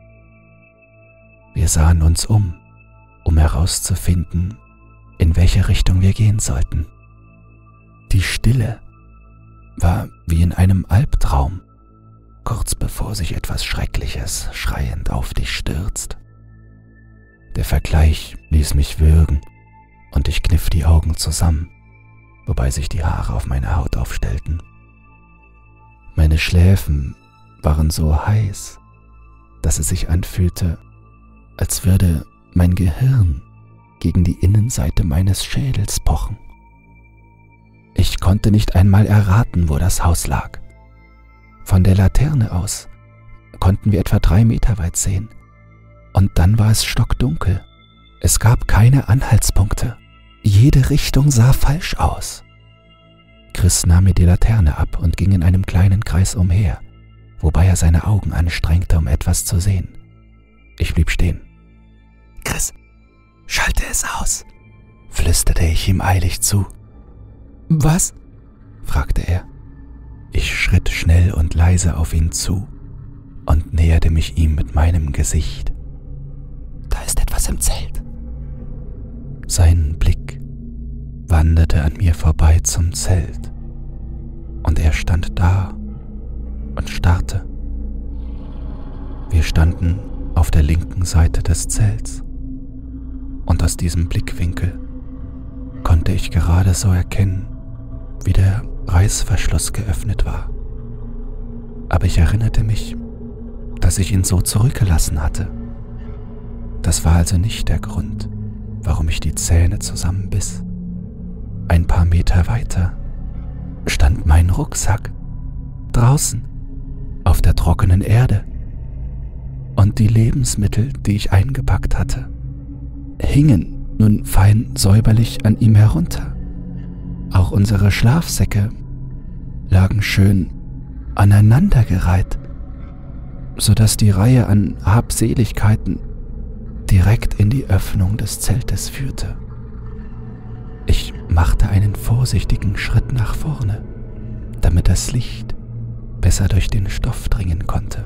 Wir sahen uns um herauszufinden, in welche Richtung wir gehen sollten. Die Stille war wie in einem Albtraum, kurz bevor sich etwas Schreckliches schreiend auf dich stürzt. Der Vergleich ließ mich würgen und ich kniff die Augen zusammen, wobei sich die Haare auf meiner Haut aufstellten. Meine Schläfen waren so heiß, dass es sich anfühlte, als würde mein Gehirn gegen die Innenseite meines Schädels pochen. Ich konnte nicht einmal erraten, wo das Haus lag. Von der Laterne aus konnten wir etwa 3 Meter weit sehen. Und dann war es stockdunkel. Es gab keine Anhaltspunkte. Jede Richtung sah falsch aus. Chris nahm mir die Laterne ab und ging in einem kleinen Kreis umher, wobei er seine Augen anstrengte, um etwas zu sehen. Ich blieb stehen. Chris, schalte es aus, flüsterte ich ihm eilig zu. Was? Fragte er. Ich schritt schnell und leise auf ihn zu und näherte mich ihm mit meinem Gesicht. Da ist etwas im Zelt. Sein Blick wanderte an mir vorbei zum Zelt und er stand da und starrte. Wir standen auf der linken Seite des Zelts und aus diesem Blickwinkel konnte ich gerade so erkennen, wie der Reißverschluss geöffnet war. Aber ich erinnerte mich, dass ich ihn so zurückgelassen hatte. Das war also nicht der Grund, warum ich die Zähne zusammenbiss. Ein paar Meter weiter stand mein Rucksack draußen auf der trockenen Erde und die Lebensmittel, die ich eingepackt hatte, hingen nun fein säuberlich an ihm herunter. Auch unsere Schlafsäcke lagen schön aneinandergereiht, sodass die Reihe an Habseligkeiten direkt in die Öffnung des Zeltes führte. Ich machte einen vorsichtigen Schritt nach vorne, damit das Licht besser durch den Stoff dringen konnte.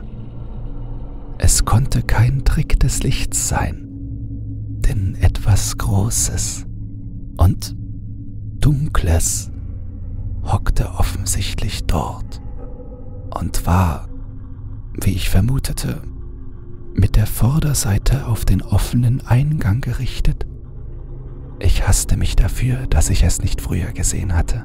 Es konnte kein Trick des Lichts sein, denn etwas Großes und Dunkles hockte offensichtlich dort und war, wie ich vermutete, mit der Vorderseite auf den offenen Eingang gerichtet. Ich hasste mich dafür, dass ich es nicht früher gesehen hatte.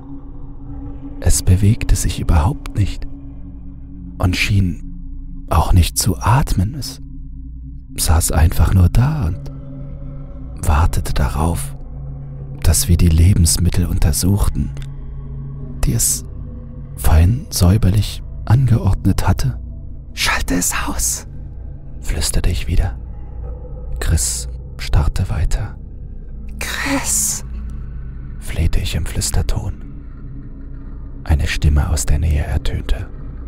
Es bewegte sich überhaupt nicht und schien auch nicht zu atmen. Es saß einfach nur da und wartete darauf, dass wir die Lebensmittel untersuchten, die es fein säuberlich angeordnet hatte. »Schalte es aus«, flüsterte ich wieder. Chris starrte weiter. »Chris«, flehte ich im Flüsterton. Eine Stimme aus der Nähe ertönte.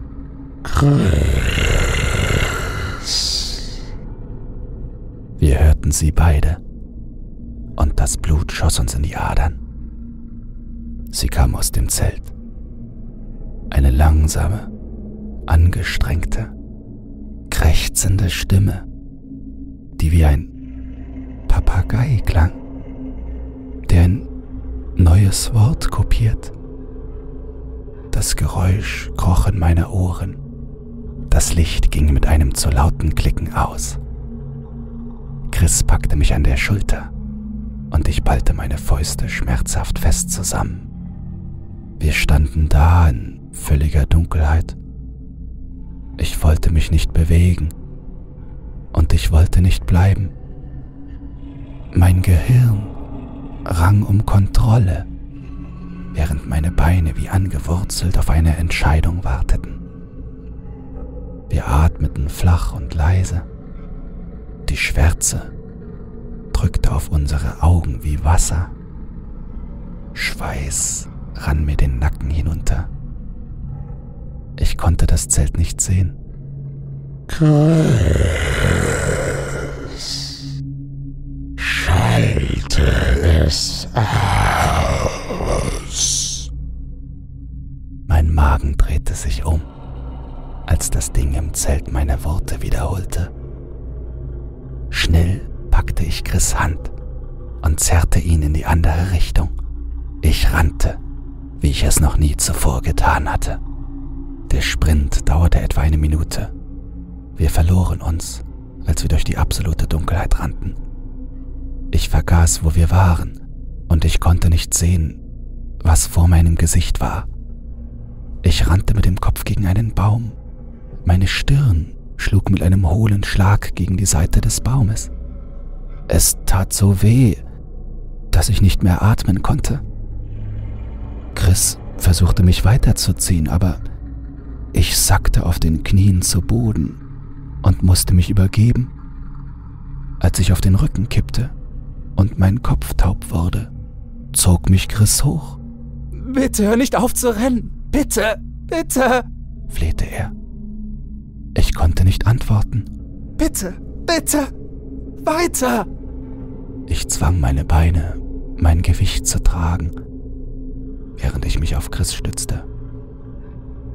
»Chris«. Wir hörten sie beide und das Blut schoss uns in die Adern. Sie kam aus dem Zelt. Eine langsame, angestrengte, krächzende Stimme, die wie ein Papagei klang, der ein neues Wort kopiert. Das Geräusch kroch in meine Ohren. Das Licht ging mit einem zu lauten Klicken aus. Chris packte mich an der Schulter und ich ballte meine Fäuste schmerzhaft fest zusammen. Wir standen da in völliger Dunkelheit. Ich wollte mich nicht bewegen und ich wollte nicht bleiben. Mein Gehirn rang um Kontrolle, während meine Beine wie angewurzelt auf eine Entscheidung warteten. Wir atmeten flach und leise. Die Schwärze drückte auf unsere Augen wie Wasser. Schweiß rann mir den Nacken hinunter. Ich konnte das Zelt nicht sehen. »Chris, schalte es aus.« Mein Magen drehte sich um, als das Ding im Zelt meine Worte wiederholte. Schnell packte ich Chris' Hand und zerrte ihn in die andere Richtung. Ich rannte, wie ich es noch nie zuvor getan hatte. Der Sprint dauerte etwa eine Minute. Wir verloren uns, als wir durch die absolute Dunkelheit rannten. Ich vergaß, wo wir waren, und ich konnte nicht sehen, was vor meinem Gesicht war. Ich rannte mit dem Kopf gegen einen Baum. Meine Stirn schlug mit einem hohlen Schlag gegen die Seite des Baumes. Es tat so weh, dass ich nicht mehr atmen konnte. Chris versuchte mich weiterzuziehen, aber ich sackte auf den Knien zu Boden und musste mich übergeben. Als ich auf den Rücken kippte und mein Kopf taub wurde, zog mich Chris hoch. »Bitte hör nicht auf zu rennen! Bitte! Bitte!« flehte er. Ich konnte nicht antworten. »Bitte! Bitte! Weiter!« Ich zwang meine Beine, mein Gewicht zu tragen, während ich mich auf Chris stützte.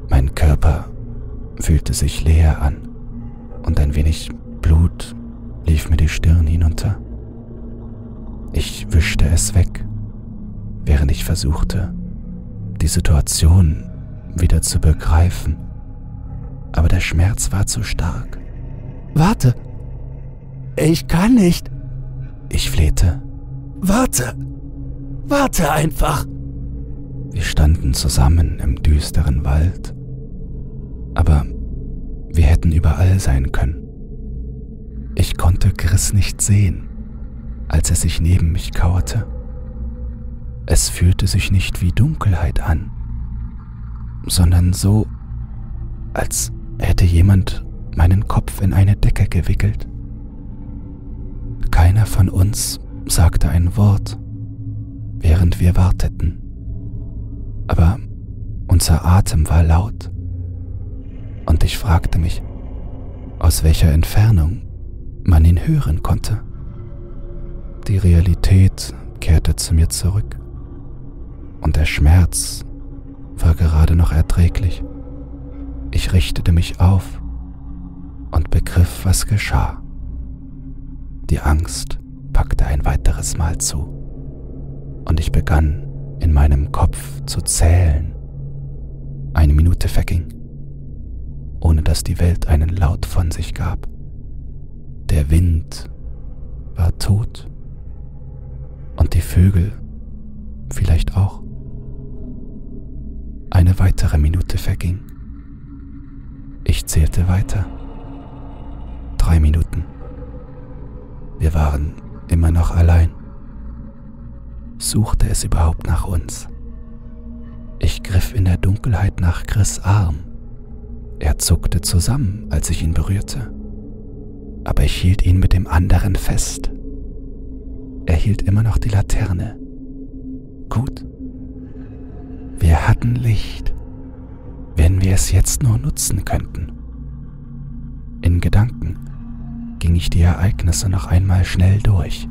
Körper fühlte sich leer an und ein wenig Blut lief mir die Stirn hinunter. Ich wischte es weg, während ich versuchte, die Situation wieder zu begreifen, aber der Schmerz war zu stark. Warte! Ich kann nicht! Ich flehte. Warte! Warte einfach! Wir standen zusammen im düsteren Wald, aber wir hätten überall sein können. Ich konnte Chris nicht sehen, als er sich neben mich kauerte. Es fühlte sich nicht wie Dunkelheit an, sondern so, als hätte jemand meinen Kopf in eine Decke gewickelt. Keiner von uns sagte ein Wort, während wir warteten, aber unser Atem war laut und ich fragte mich, aus welcher Entfernung man ihn hören konnte. Die Realität kehrte zu mir zurück und der Schmerz war gerade noch erträglich. Ich richtete mich auf und begriff, was geschah. Die Angst packte ein weiteres Mal zu und ich begann in meinem Kopf zu zählen. 1 Minute verging, ohne dass die Welt einen Laut von sich gab. Der Wind war tot und die Vögel vielleicht auch. Eine weitere Minute verging. Ich zählte weiter. 3 Minuten. Wir waren immer noch allein. Suchte es überhaupt nach uns? Ich griff in der Dunkelheit nach Chris' Arm. Er zuckte zusammen, als ich ihn berührte. Aber ich hielt ihn mit dem anderen fest. Er hielt immer noch die Laterne. Gut. Wir hatten Licht, wenn wir es jetzt nur nutzen könnten. In Gedanken ging ich die Ereignisse noch einmal schnell durch.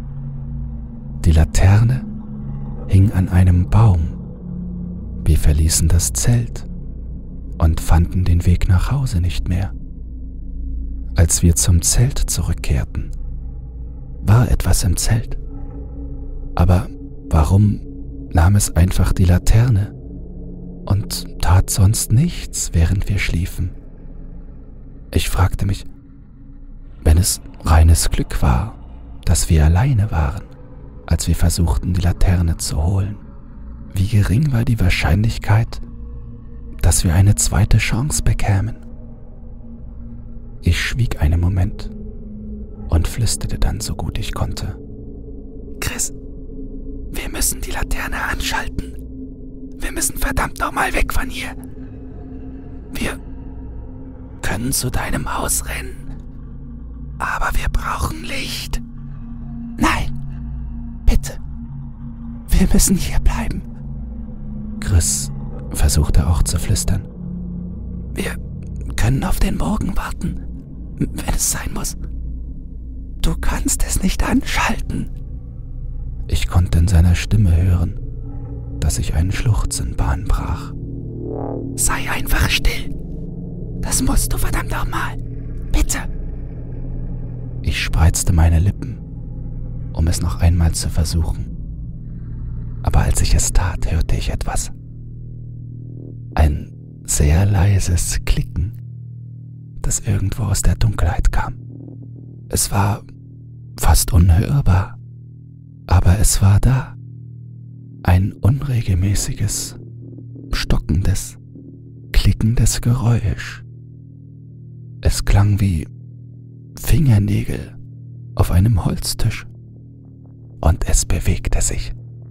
Die Laterne hing an einem Baum. Wir verließen das Zelt und fanden den Weg nach Hause nicht mehr. Als wir zum Zelt zurückkehrten, war etwas im Zelt. Aber warum nahm es einfach die Laterne und tat sonst nichts, während wir schliefen? Ich fragte mich, wenn es reines Glück war, dass wir alleine waren, als wir versuchten, die Laterne zu holen, wie gering war die Wahrscheinlichkeit, dass wir eine zweite Chance bekämen? Ich schwieg einen Moment und flüsterte dann so gut ich konnte. Chris, wir müssen die Laterne anschalten. Wir müssen verdammt nochmal weg von hier. Wir können zu deinem Haus rennen, aber wir brauchen Licht. Nein, bitte, wir müssen hier bleiben. Chris versuchte auch zu flüstern. Wir können auf den Morgen warten, wenn es sein muss. Du kannst es nicht anschalten. Ich konnte in seiner Stimme hören, dass sich ein Schluchzen Bahn brach. Sei einfach still. Das musst du verdammt nochmal. Bitte. Ich spreizte meine Lippen, um es noch einmal zu versuchen. Aber als ich es tat, hörte ich etwas. Ein sehr leises Klicken, das irgendwo aus der Dunkelheit kam. Es war fast unhörbar, aber es war da. Ein unregelmäßiges, stockendes, klickendes Geräusch. Es klang wie Fingernägel auf einem Holztisch. Und es bewegte sich.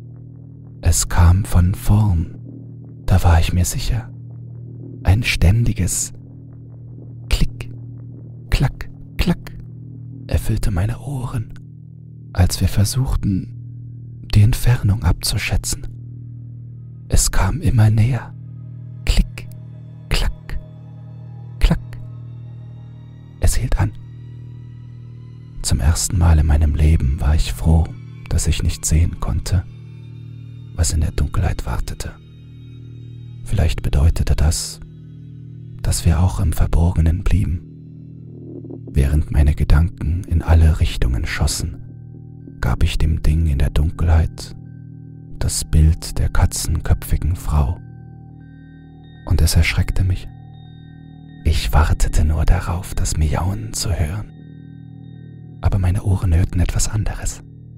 Es kam von vorn, da war ich mir sicher. Ein ständiges Klick, Klack, Klack erfüllte meine Ohren, als wir versuchten, die Entfernung abzuschätzen. Es kam immer näher. Klick, klack, klack. Es hielt an. Zum ersten Mal in meinem Leben war ich froh, dass ich nicht sehen konnte, was in der Dunkelheit wartete. Vielleicht bedeutete das, dass wir auch im Verborgenen blieben. Während meine Gedanken in alle Richtungen schossen, gab ich dem Ding in der Dunkelheit das Bild der katzenköpfigen Frau. Und es erschreckte mich. Ich wartete nur darauf, das Miauen zu hören. Aber meine Ohren hörten etwas anderes.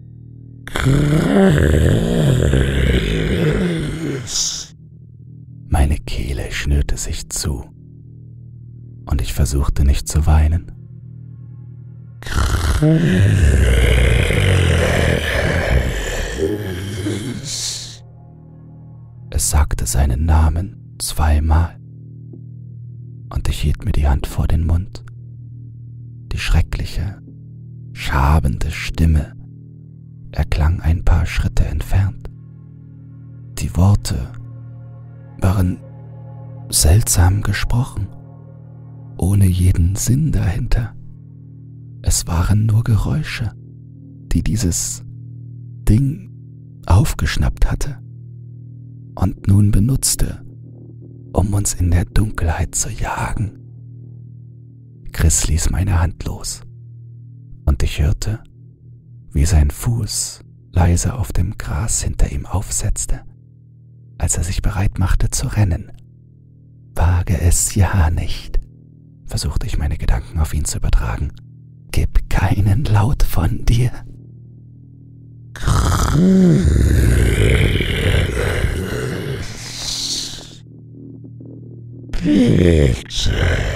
Meine Kehle schnürte sich zu und ich versuchte nicht zu weinen. Es sagte seinen Namen 2-mal und ich hielt mir die Hand vor den Mund. Die schreckliche, schabende Stimme erklang ein paar Schritte entfernt. Die Worte waren seltsam gesprochen, ohne jeden Sinn dahinter. Es waren nur Geräusche, die dieses Ding aufgeschnappt hatte und nun benutzte, um uns in der Dunkelheit zu jagen. Chris ließ meine Hand los und ich hörte, wie sein Fuß leise auf dem Gras hinter ihm aufsetzte, als er sich bereit machte zu rennen. Wage es ja nicht, versuchte ich meine Gedanken auf ihn zu übertragen. Gib keinen Laut von dir. Bitte.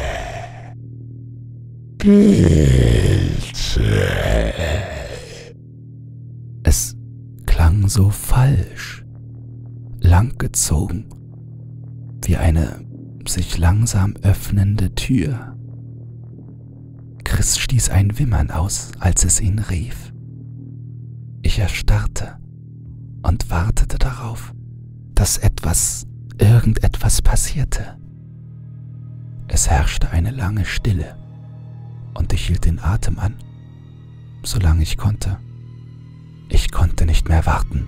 Es klang so falsch, langgezogen, wie eine sich langsam öffnende Tür. Chris stieß ein Wimmern aus, als es ihn rief. Ich erstarrte und wartete darauf, dass irgendetwas passierte. Es herrschte eine lange Stille und ich hielt den Atem an, solange ich konnte. Ich konnte nicht mehr warten.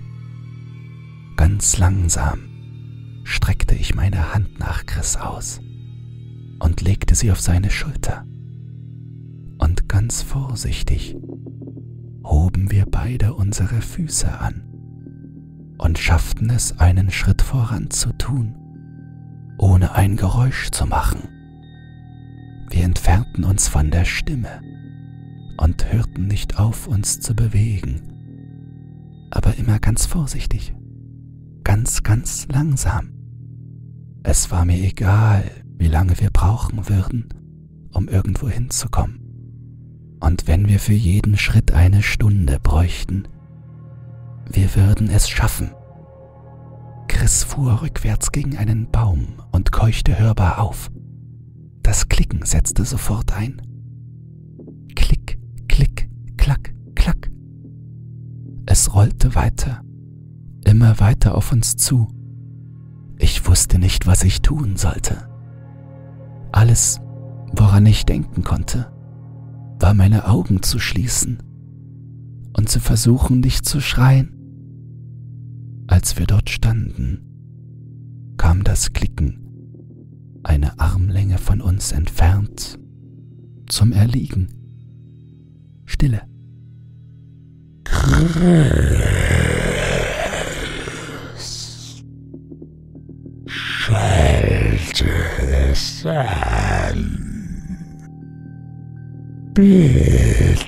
Ganz langsam streckte ich meine Hand nach Chris aus und legte sie auf seine Schulter. Und ganz vorsichtig hoben wir beide unsere Füße an und schafften es, einen Schritt voran zu tun, ohne ein Geräusch zu machen. Wir entfernten uns von der Stimme und hörten nicht auf, uns zu bewegen, aber immer ganz vorsichtig, ganz, ganz langsam. Es war mir egal, wie lange wir brauchen würden, um irgendwo hinzukommen. Und wenn wir für jeden Schritt eine Stunde bräuchten, wir würden es schaffen. Chris fuhr rückwärts gegen einen Baum und keuchte hörbar auf. Das Klicken setzte sofort ein. Klick, klick, klack, klack. Es rollte weiter, immer weiter auf uns zu. Ich wusste nicht, was ich tun sollte. Alles, woran ich denken konnte, war meine Augen zu schließen und zu versuchen, nicht zu schreien. Als wir dort standen, kam das Klicken eine Armlänge von uns entfernt zum Erliegen. Stille. Schalte es an. Bitte.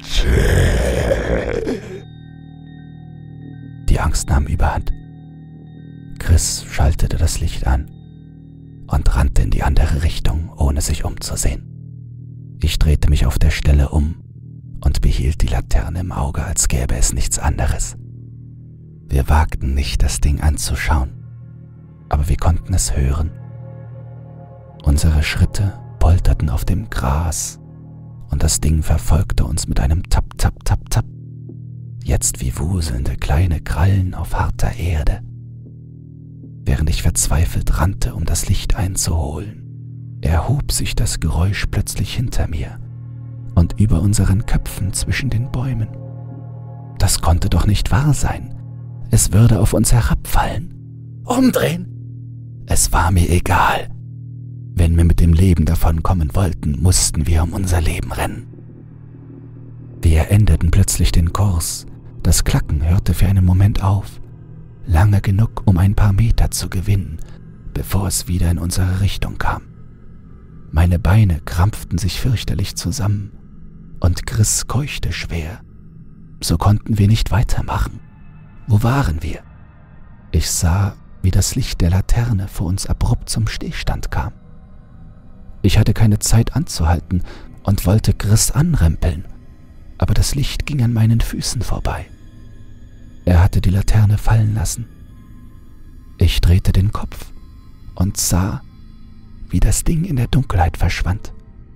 Die Angst nahm überhand. Chris schaltete das Licht an und rannte in die andere Richtung, ohne sich umzusehen. Ich drehte mich auf der Stelle um und behielt die Laterne im Auge, als gäbe es nichts anderes. Wir wagten nicht, das Ding anzuschauen, aber wir konnten es hören. Unsere Schritte polterten auf dem Gras und das Ding verfolgte uns mit einem Tap, Tap, Tap, Tap, jetzt wie wuselnde kleine Krallen auf harter Erde. Während ich verzweifelt rannte, um das Licht einzuholen, erhob sich das Geräusch plötzlich hinter mir und über unseren Köpfen zwischen den Bäumen. Das konnte doch nicht wahr sein. Es würde auf uns herabfallen. Umdrehen! Es war mir egal. Wenn wir mit dem Leben davonkommen wollten, mussten wir um unser Leben rennen. Wir endeten plötzlich den Kurs. Das Klacken hörte für einen Moment auf, lange genug, um ein paar Meter zu gewinnen, bevor es wieder in unsere Richtung kam. Meine Beine krampften sich fürchterlich zusammen und Chris keuchte schwer. So konnten wir nicht weitermachen. Wo waren wir? Ich sah, wie das Licht der Laterne vor uns abrupt zum Stillstand kam. Ich hatte keine Zeit anzuhalten und wollte Chris anrempeln, aber das Licht ging an meinen Füßen vorbei. Er hatte die Laterne fallen lassen. Ich drehte den Kopf und sah, wie das Ding in der Dunkelheit verschwand.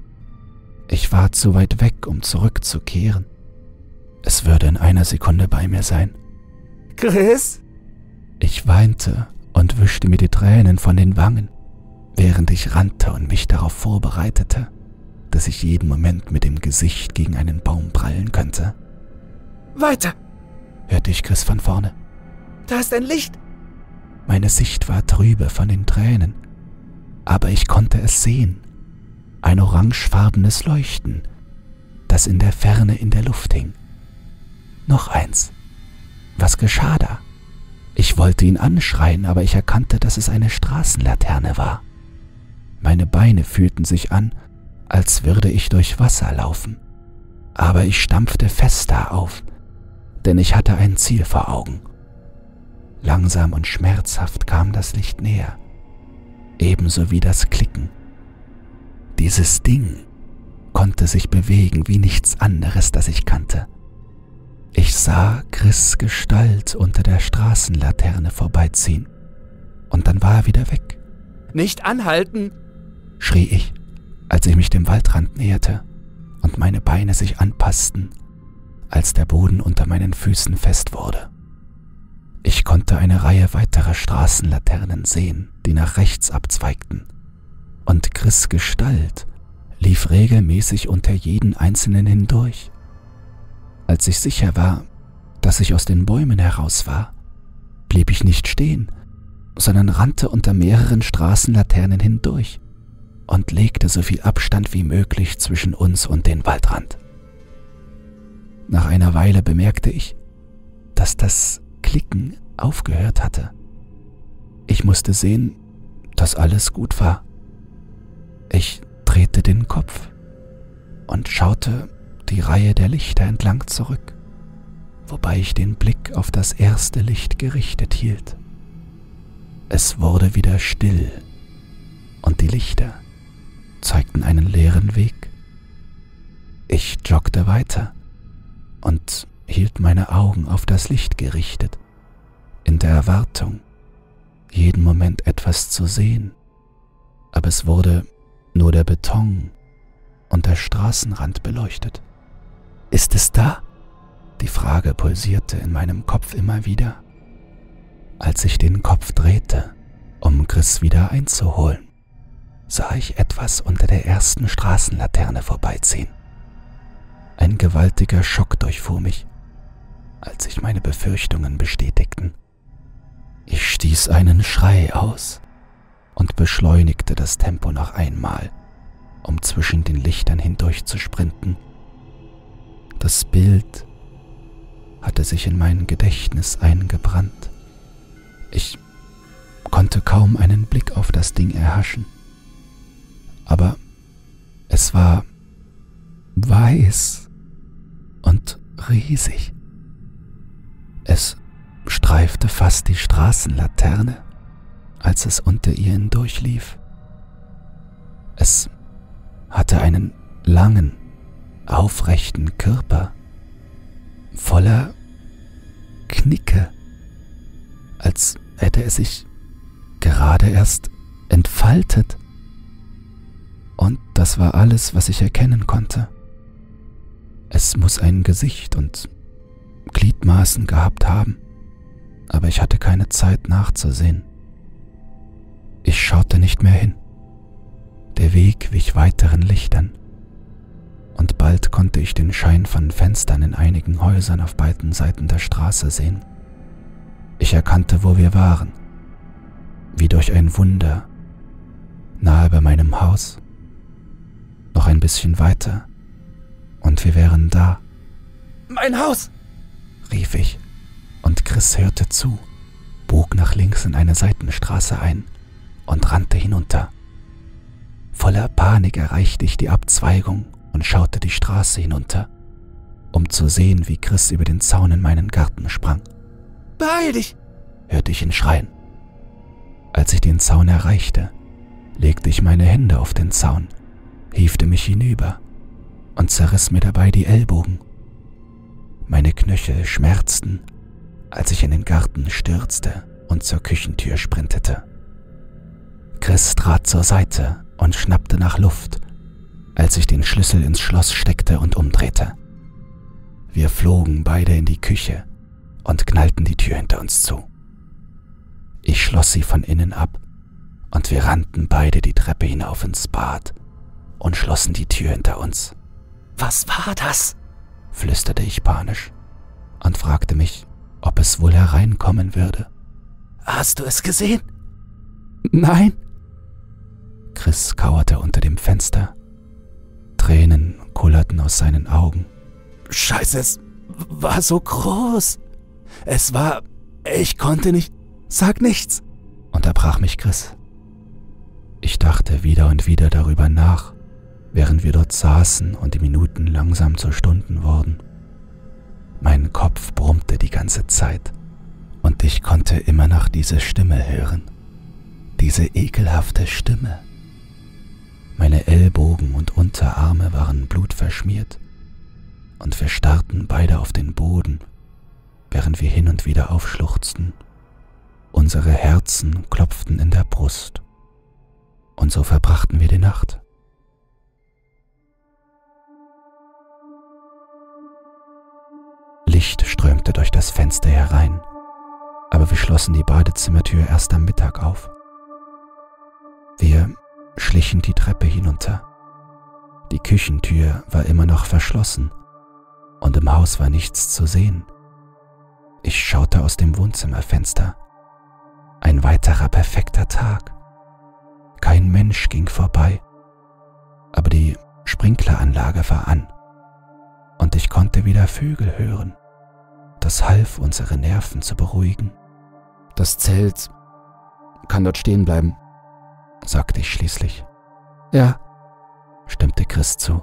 Ich war zu weit weg, um zurückzukehren. Es würde in einer Sekunde bei mir sein. Chris? Ich weinte und wischte mir die Tränen von den Wangen, während ich rannte und mich darauf vorbereitete, dass ich jeden Moment mit dem Gesicht gegen einen Baum prallen könnte. Weiter! Hörte ich Chris von vorne. Da ist ein Licht! Meine Sicht war trübe von den Tränen, aber ich konnte es sehen. Ein orangefarbenes Leuchten, das in der Ferne in der Luft hing. Noch eins. Was geschah da? Ich wollte ihn anschreien, aber ich erkannte, dass es eine Straßenlaterne war. Meine Beine fühlten sich an, als würde ich durch Wasser laufen. Aber ich stampfte fester auf, denn ich hatte ein Ziel vor Augen. Langsam und schmerzhaft kam das Licht näher, ebenso wie das Klicken. Dieses Ding konnte sich bewegen wie nichts anderes, das ich kannte. Ich sah Chris' Gestalt unter der Straßenlaterne vorbeiziehen, und dann war er wieder weg. Nicht anhalten! Schrie ich, als ich mich dem Waldrand näherte und meine Beine sich anpassten, als der Boden unter meinen Füßen fest wurde. Ich konnte eine Reihe weiterer Straßenlaternen sehen, die nach rechts abzweigten, und Chris' Gestalt lief regelmäßig unter jeden einzelnen hindurch. Als ich sicher war, dass ich aus den Bäumen heraus war, blieb ich nicht stehen, sondern rannte unter mehreren Straßenlaternen hindurch und legte so viel Abstand wie möglich zwischen uns und den Waldrand. Nach einer Weile bemerkte ich, dass das Klicken aufgehört hatte. Ich musste sehen, dass alles gut war. Ich drehte den Kopf und schaute die Reihe der Lichter entlang zurück, wobei ich den Blick auf das erste Licht gerichtet hielt. Es wurde wieder still und die Lichter zeigten einen leeren Weg. Ich joggte weiter und hielt meine Augen auf das Licht gerichtet, in der Erwartung, jeden Moment etwas zu sehen, aber es wurde nur der Beton und der Straßenrand beleuchtet. »Ist es da?« Die Frage pulsierte in meinem Kopf immer wieder. Als ich den Kopf drehte, um Chris wieder einzuholen, sah ich etwas unter der ersten Straßenlaterne vorbeiziehen. Ein gewaltiger Schock durchfuhr mich, als sich meine Befürchtungen bestätigten. Ich stieß einen Schrei aus und beschleunigte das Tempo noch einmal, um zwischen den Lichtern hindurch zu sprinten. Das Bild hatte sich in mein Gedächtnis eingebrannt. Ich konnte kaum einen Blick auf das Ding erhaschen, aber es war weiß und riesig. Es streifte fast die Straßenlaterne, als es unter ihr hindurchlief. Es hatte einen langen, aufrechten Körper, voller Knicke, als hätte es sich gerade erst entfaltet. Und das war alles, was ich erkennen konnte. Es muss ein Gesicht und Gliedmaßen gehabt haben, aber ich hatte keine Zeit nachzusehen. Ich schaute nicht mehr hin. Der Weg wich weiteren Lichtern, und bald konnte ich den Schein von Fenstern in einigen Häusern auf beiden Seiten der Straße sehen. Ich erkannte, wo wir waren, wie durch ein Wunder, nahe bei meinem Haus. Noch ein bisschen weiter und wir wären da, Mein Haus! rief ich, und Chris hörte zu, bog nach links in eine Seitenstraße ein und rannte hinunter. Voller Panik erreichte ich die Abzweigung und schaute die Straße hinunter, um zu sehen, wie Chris über den Zaun in meinen Garten sprang. Beeil dich! Hörte ich ihn schreien. Als ich den Zaun erreichte, legte ich meine Hände auf den Zaun, hiefte mich hinüber und zerriss mir dabei die Ellbogen. Meine Knöchel schmerzten, als ich in den Garten stürzte und zur Küchentür sprintete. Chris trat zur Seite und schnappte nach Luft, als ich den Schlüssel ins Schloss steckte und umdrehte. Wir flogen beide in die Küche und knallten die Tür hinter uns zu. Ich schloss sie von innen ab und wir rannten beide die Treppe hinauf ins Bad und schlossen die Tür hinter uns. Was war das? Flüsterte ich panisch und fragte mich, ob es wohl hereinkommen würde. Hast du es gesehen? Nein. Chris kauerte unter dem Fenster. Tränen kullerten aus seinen Augen. Scheiße, es war so groß. Ich konnte nicht. Sag nichts, unterbrach mich Chris. Ich dachte wieder und wieder darüber nach, während wir dort saßen und die Minuten langsam zu Stunden wurden. Mein Kopf brummte die ganze Zeit und ich konnte immer noch diese Stimme hören. Diese ekelhafte Stimme. Meine Ellbogen und Unterarme waren blutverschmiert und wir starrten beide auf den Boden, während wir hin und wieder aufschluchzten. Unsere Herzen klopften in der Brust und so verbrachten wir die Nacht. Licht strömte durch das Fenster herein, aber wir schlossen die Badezimmertür erst am Mittag auf. Wir schlichen die Treppe hinunter. Die Küchentür war immer noch verschlossen und im Haus war nichts zu sehen. Ich schaute aus dem Wohnzimmerfenster. Ein weiterer perfekter Tag. Kein Mensch ging vorbei, aber die Sprinkleranlage war an und ich konnte wieder Vögel hören. Das half, unsere Nerven zu beruhigen. Das Zelt kann dort stehen bleiben, sagte ich schließlich. Ja, stimmte Chris zu.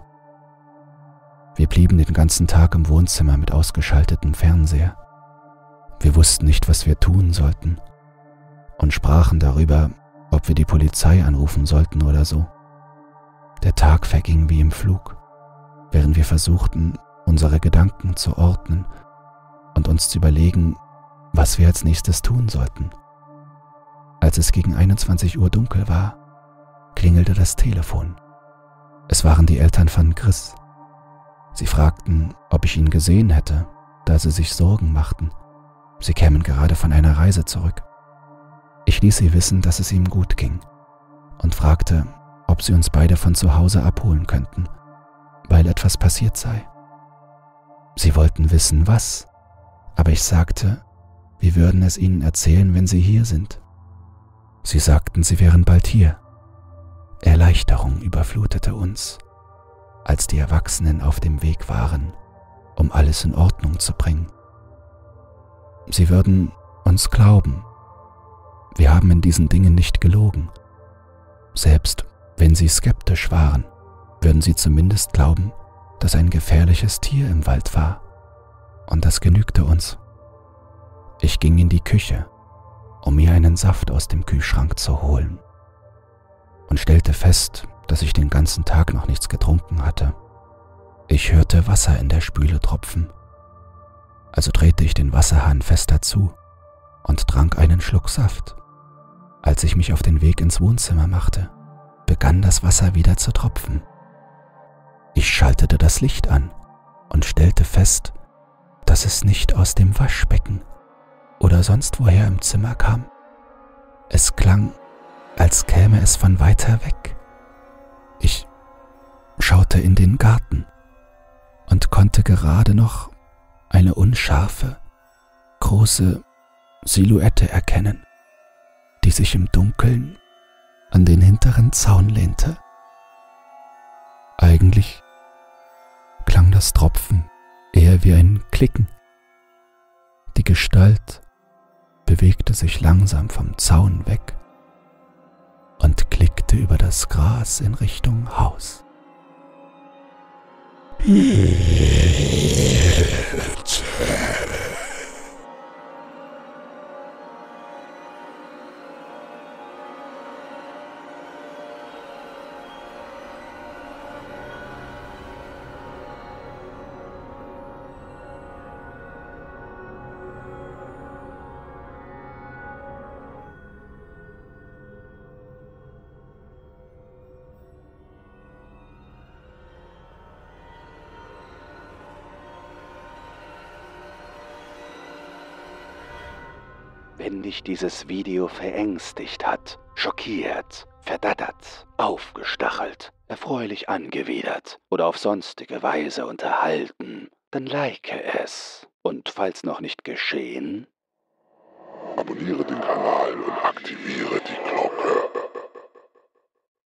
Wir blieben den ganzen Tag im Wohnzimmer mit ausgeschaltetem Fernseher. Wir wussten nicht, was wir tun sollten und sprachen darüber, ob wir die Polizei anrufen sollten oder so. Der Tag verging wie im Flug, während wir versuchten, unsere Gedanken zu ordnen und uns zu überlegen, was wir als nächstes tun sollten. Als es gegen 21 Uhr dunkel war, klingelte das Telefon. Es waren die Eltern von Chris. Sie fragten, ob ich ihn gesehen hätte, da sie sich Sorgen machten. Sie kämen gerade von einer Reise zurück. Ich ließ sie wissen, dass es ihm gut ging und fragte, ob sie uns beide von zu Hause abholen könnten, weil etwas passiert sei. Sie wollten wissen, was, aber ich sagte, wir würden es ihnen erzählen, wenn sie hier sind. Sie sagten, sie wären bald hier. Erleichterung überflutete uns, als die Erwachsenen auf dem Weg waren, um alles in Ordnung zu bringen. Sie würden uns glauben. Wir haben in diesen Dingen nicht gelogen. Selbst wenn sie skeptisch waren, würden sie zumindest glauben, dass ein gefährliches Tier im Wald war. Und das genügte uns. Ich ging in die Küche, um mir einen Saft aus dem Kühlschrank zu holen und stellte fest, dass ich den ganzen Tag noch nichts getrunken hatte. Ich hörte Wasser in der Spüle tropfen. Also drehte ich den Wasserhahn fester zu und trank einen Schluck Saft. Als ich mich auf den Weg ins Wohnzimmer machte, begann das Wasser wieder zu tropfen. Ich schaltete das Licht an und stellte fest, dass es nicht aus dem Waschbecken oder sonst woher im Zimmer kam. Es klang, als käme es von weiter weg. Ich schaute in den Garten und konnte gerade noch eine unscharfe, große Silhouette erkennen, die sich im Dunkeln an den hinteren Zaun lehnte. Eigentlich klang das Tropfen eher wie ein Klicken. Die Gestalt bewegte sich langsam vom Zaun weg und klickte über das Gras in Richtung Haus. Wenn dich dieses Video verängstigt hat, schockiert, verdattert, aufgestachelt, erfreulich angewidert oder auf sonstige Weise unterhalten, dann like es. Und falls noch nicht geschehen, Abonniere den Kanal und aktiviere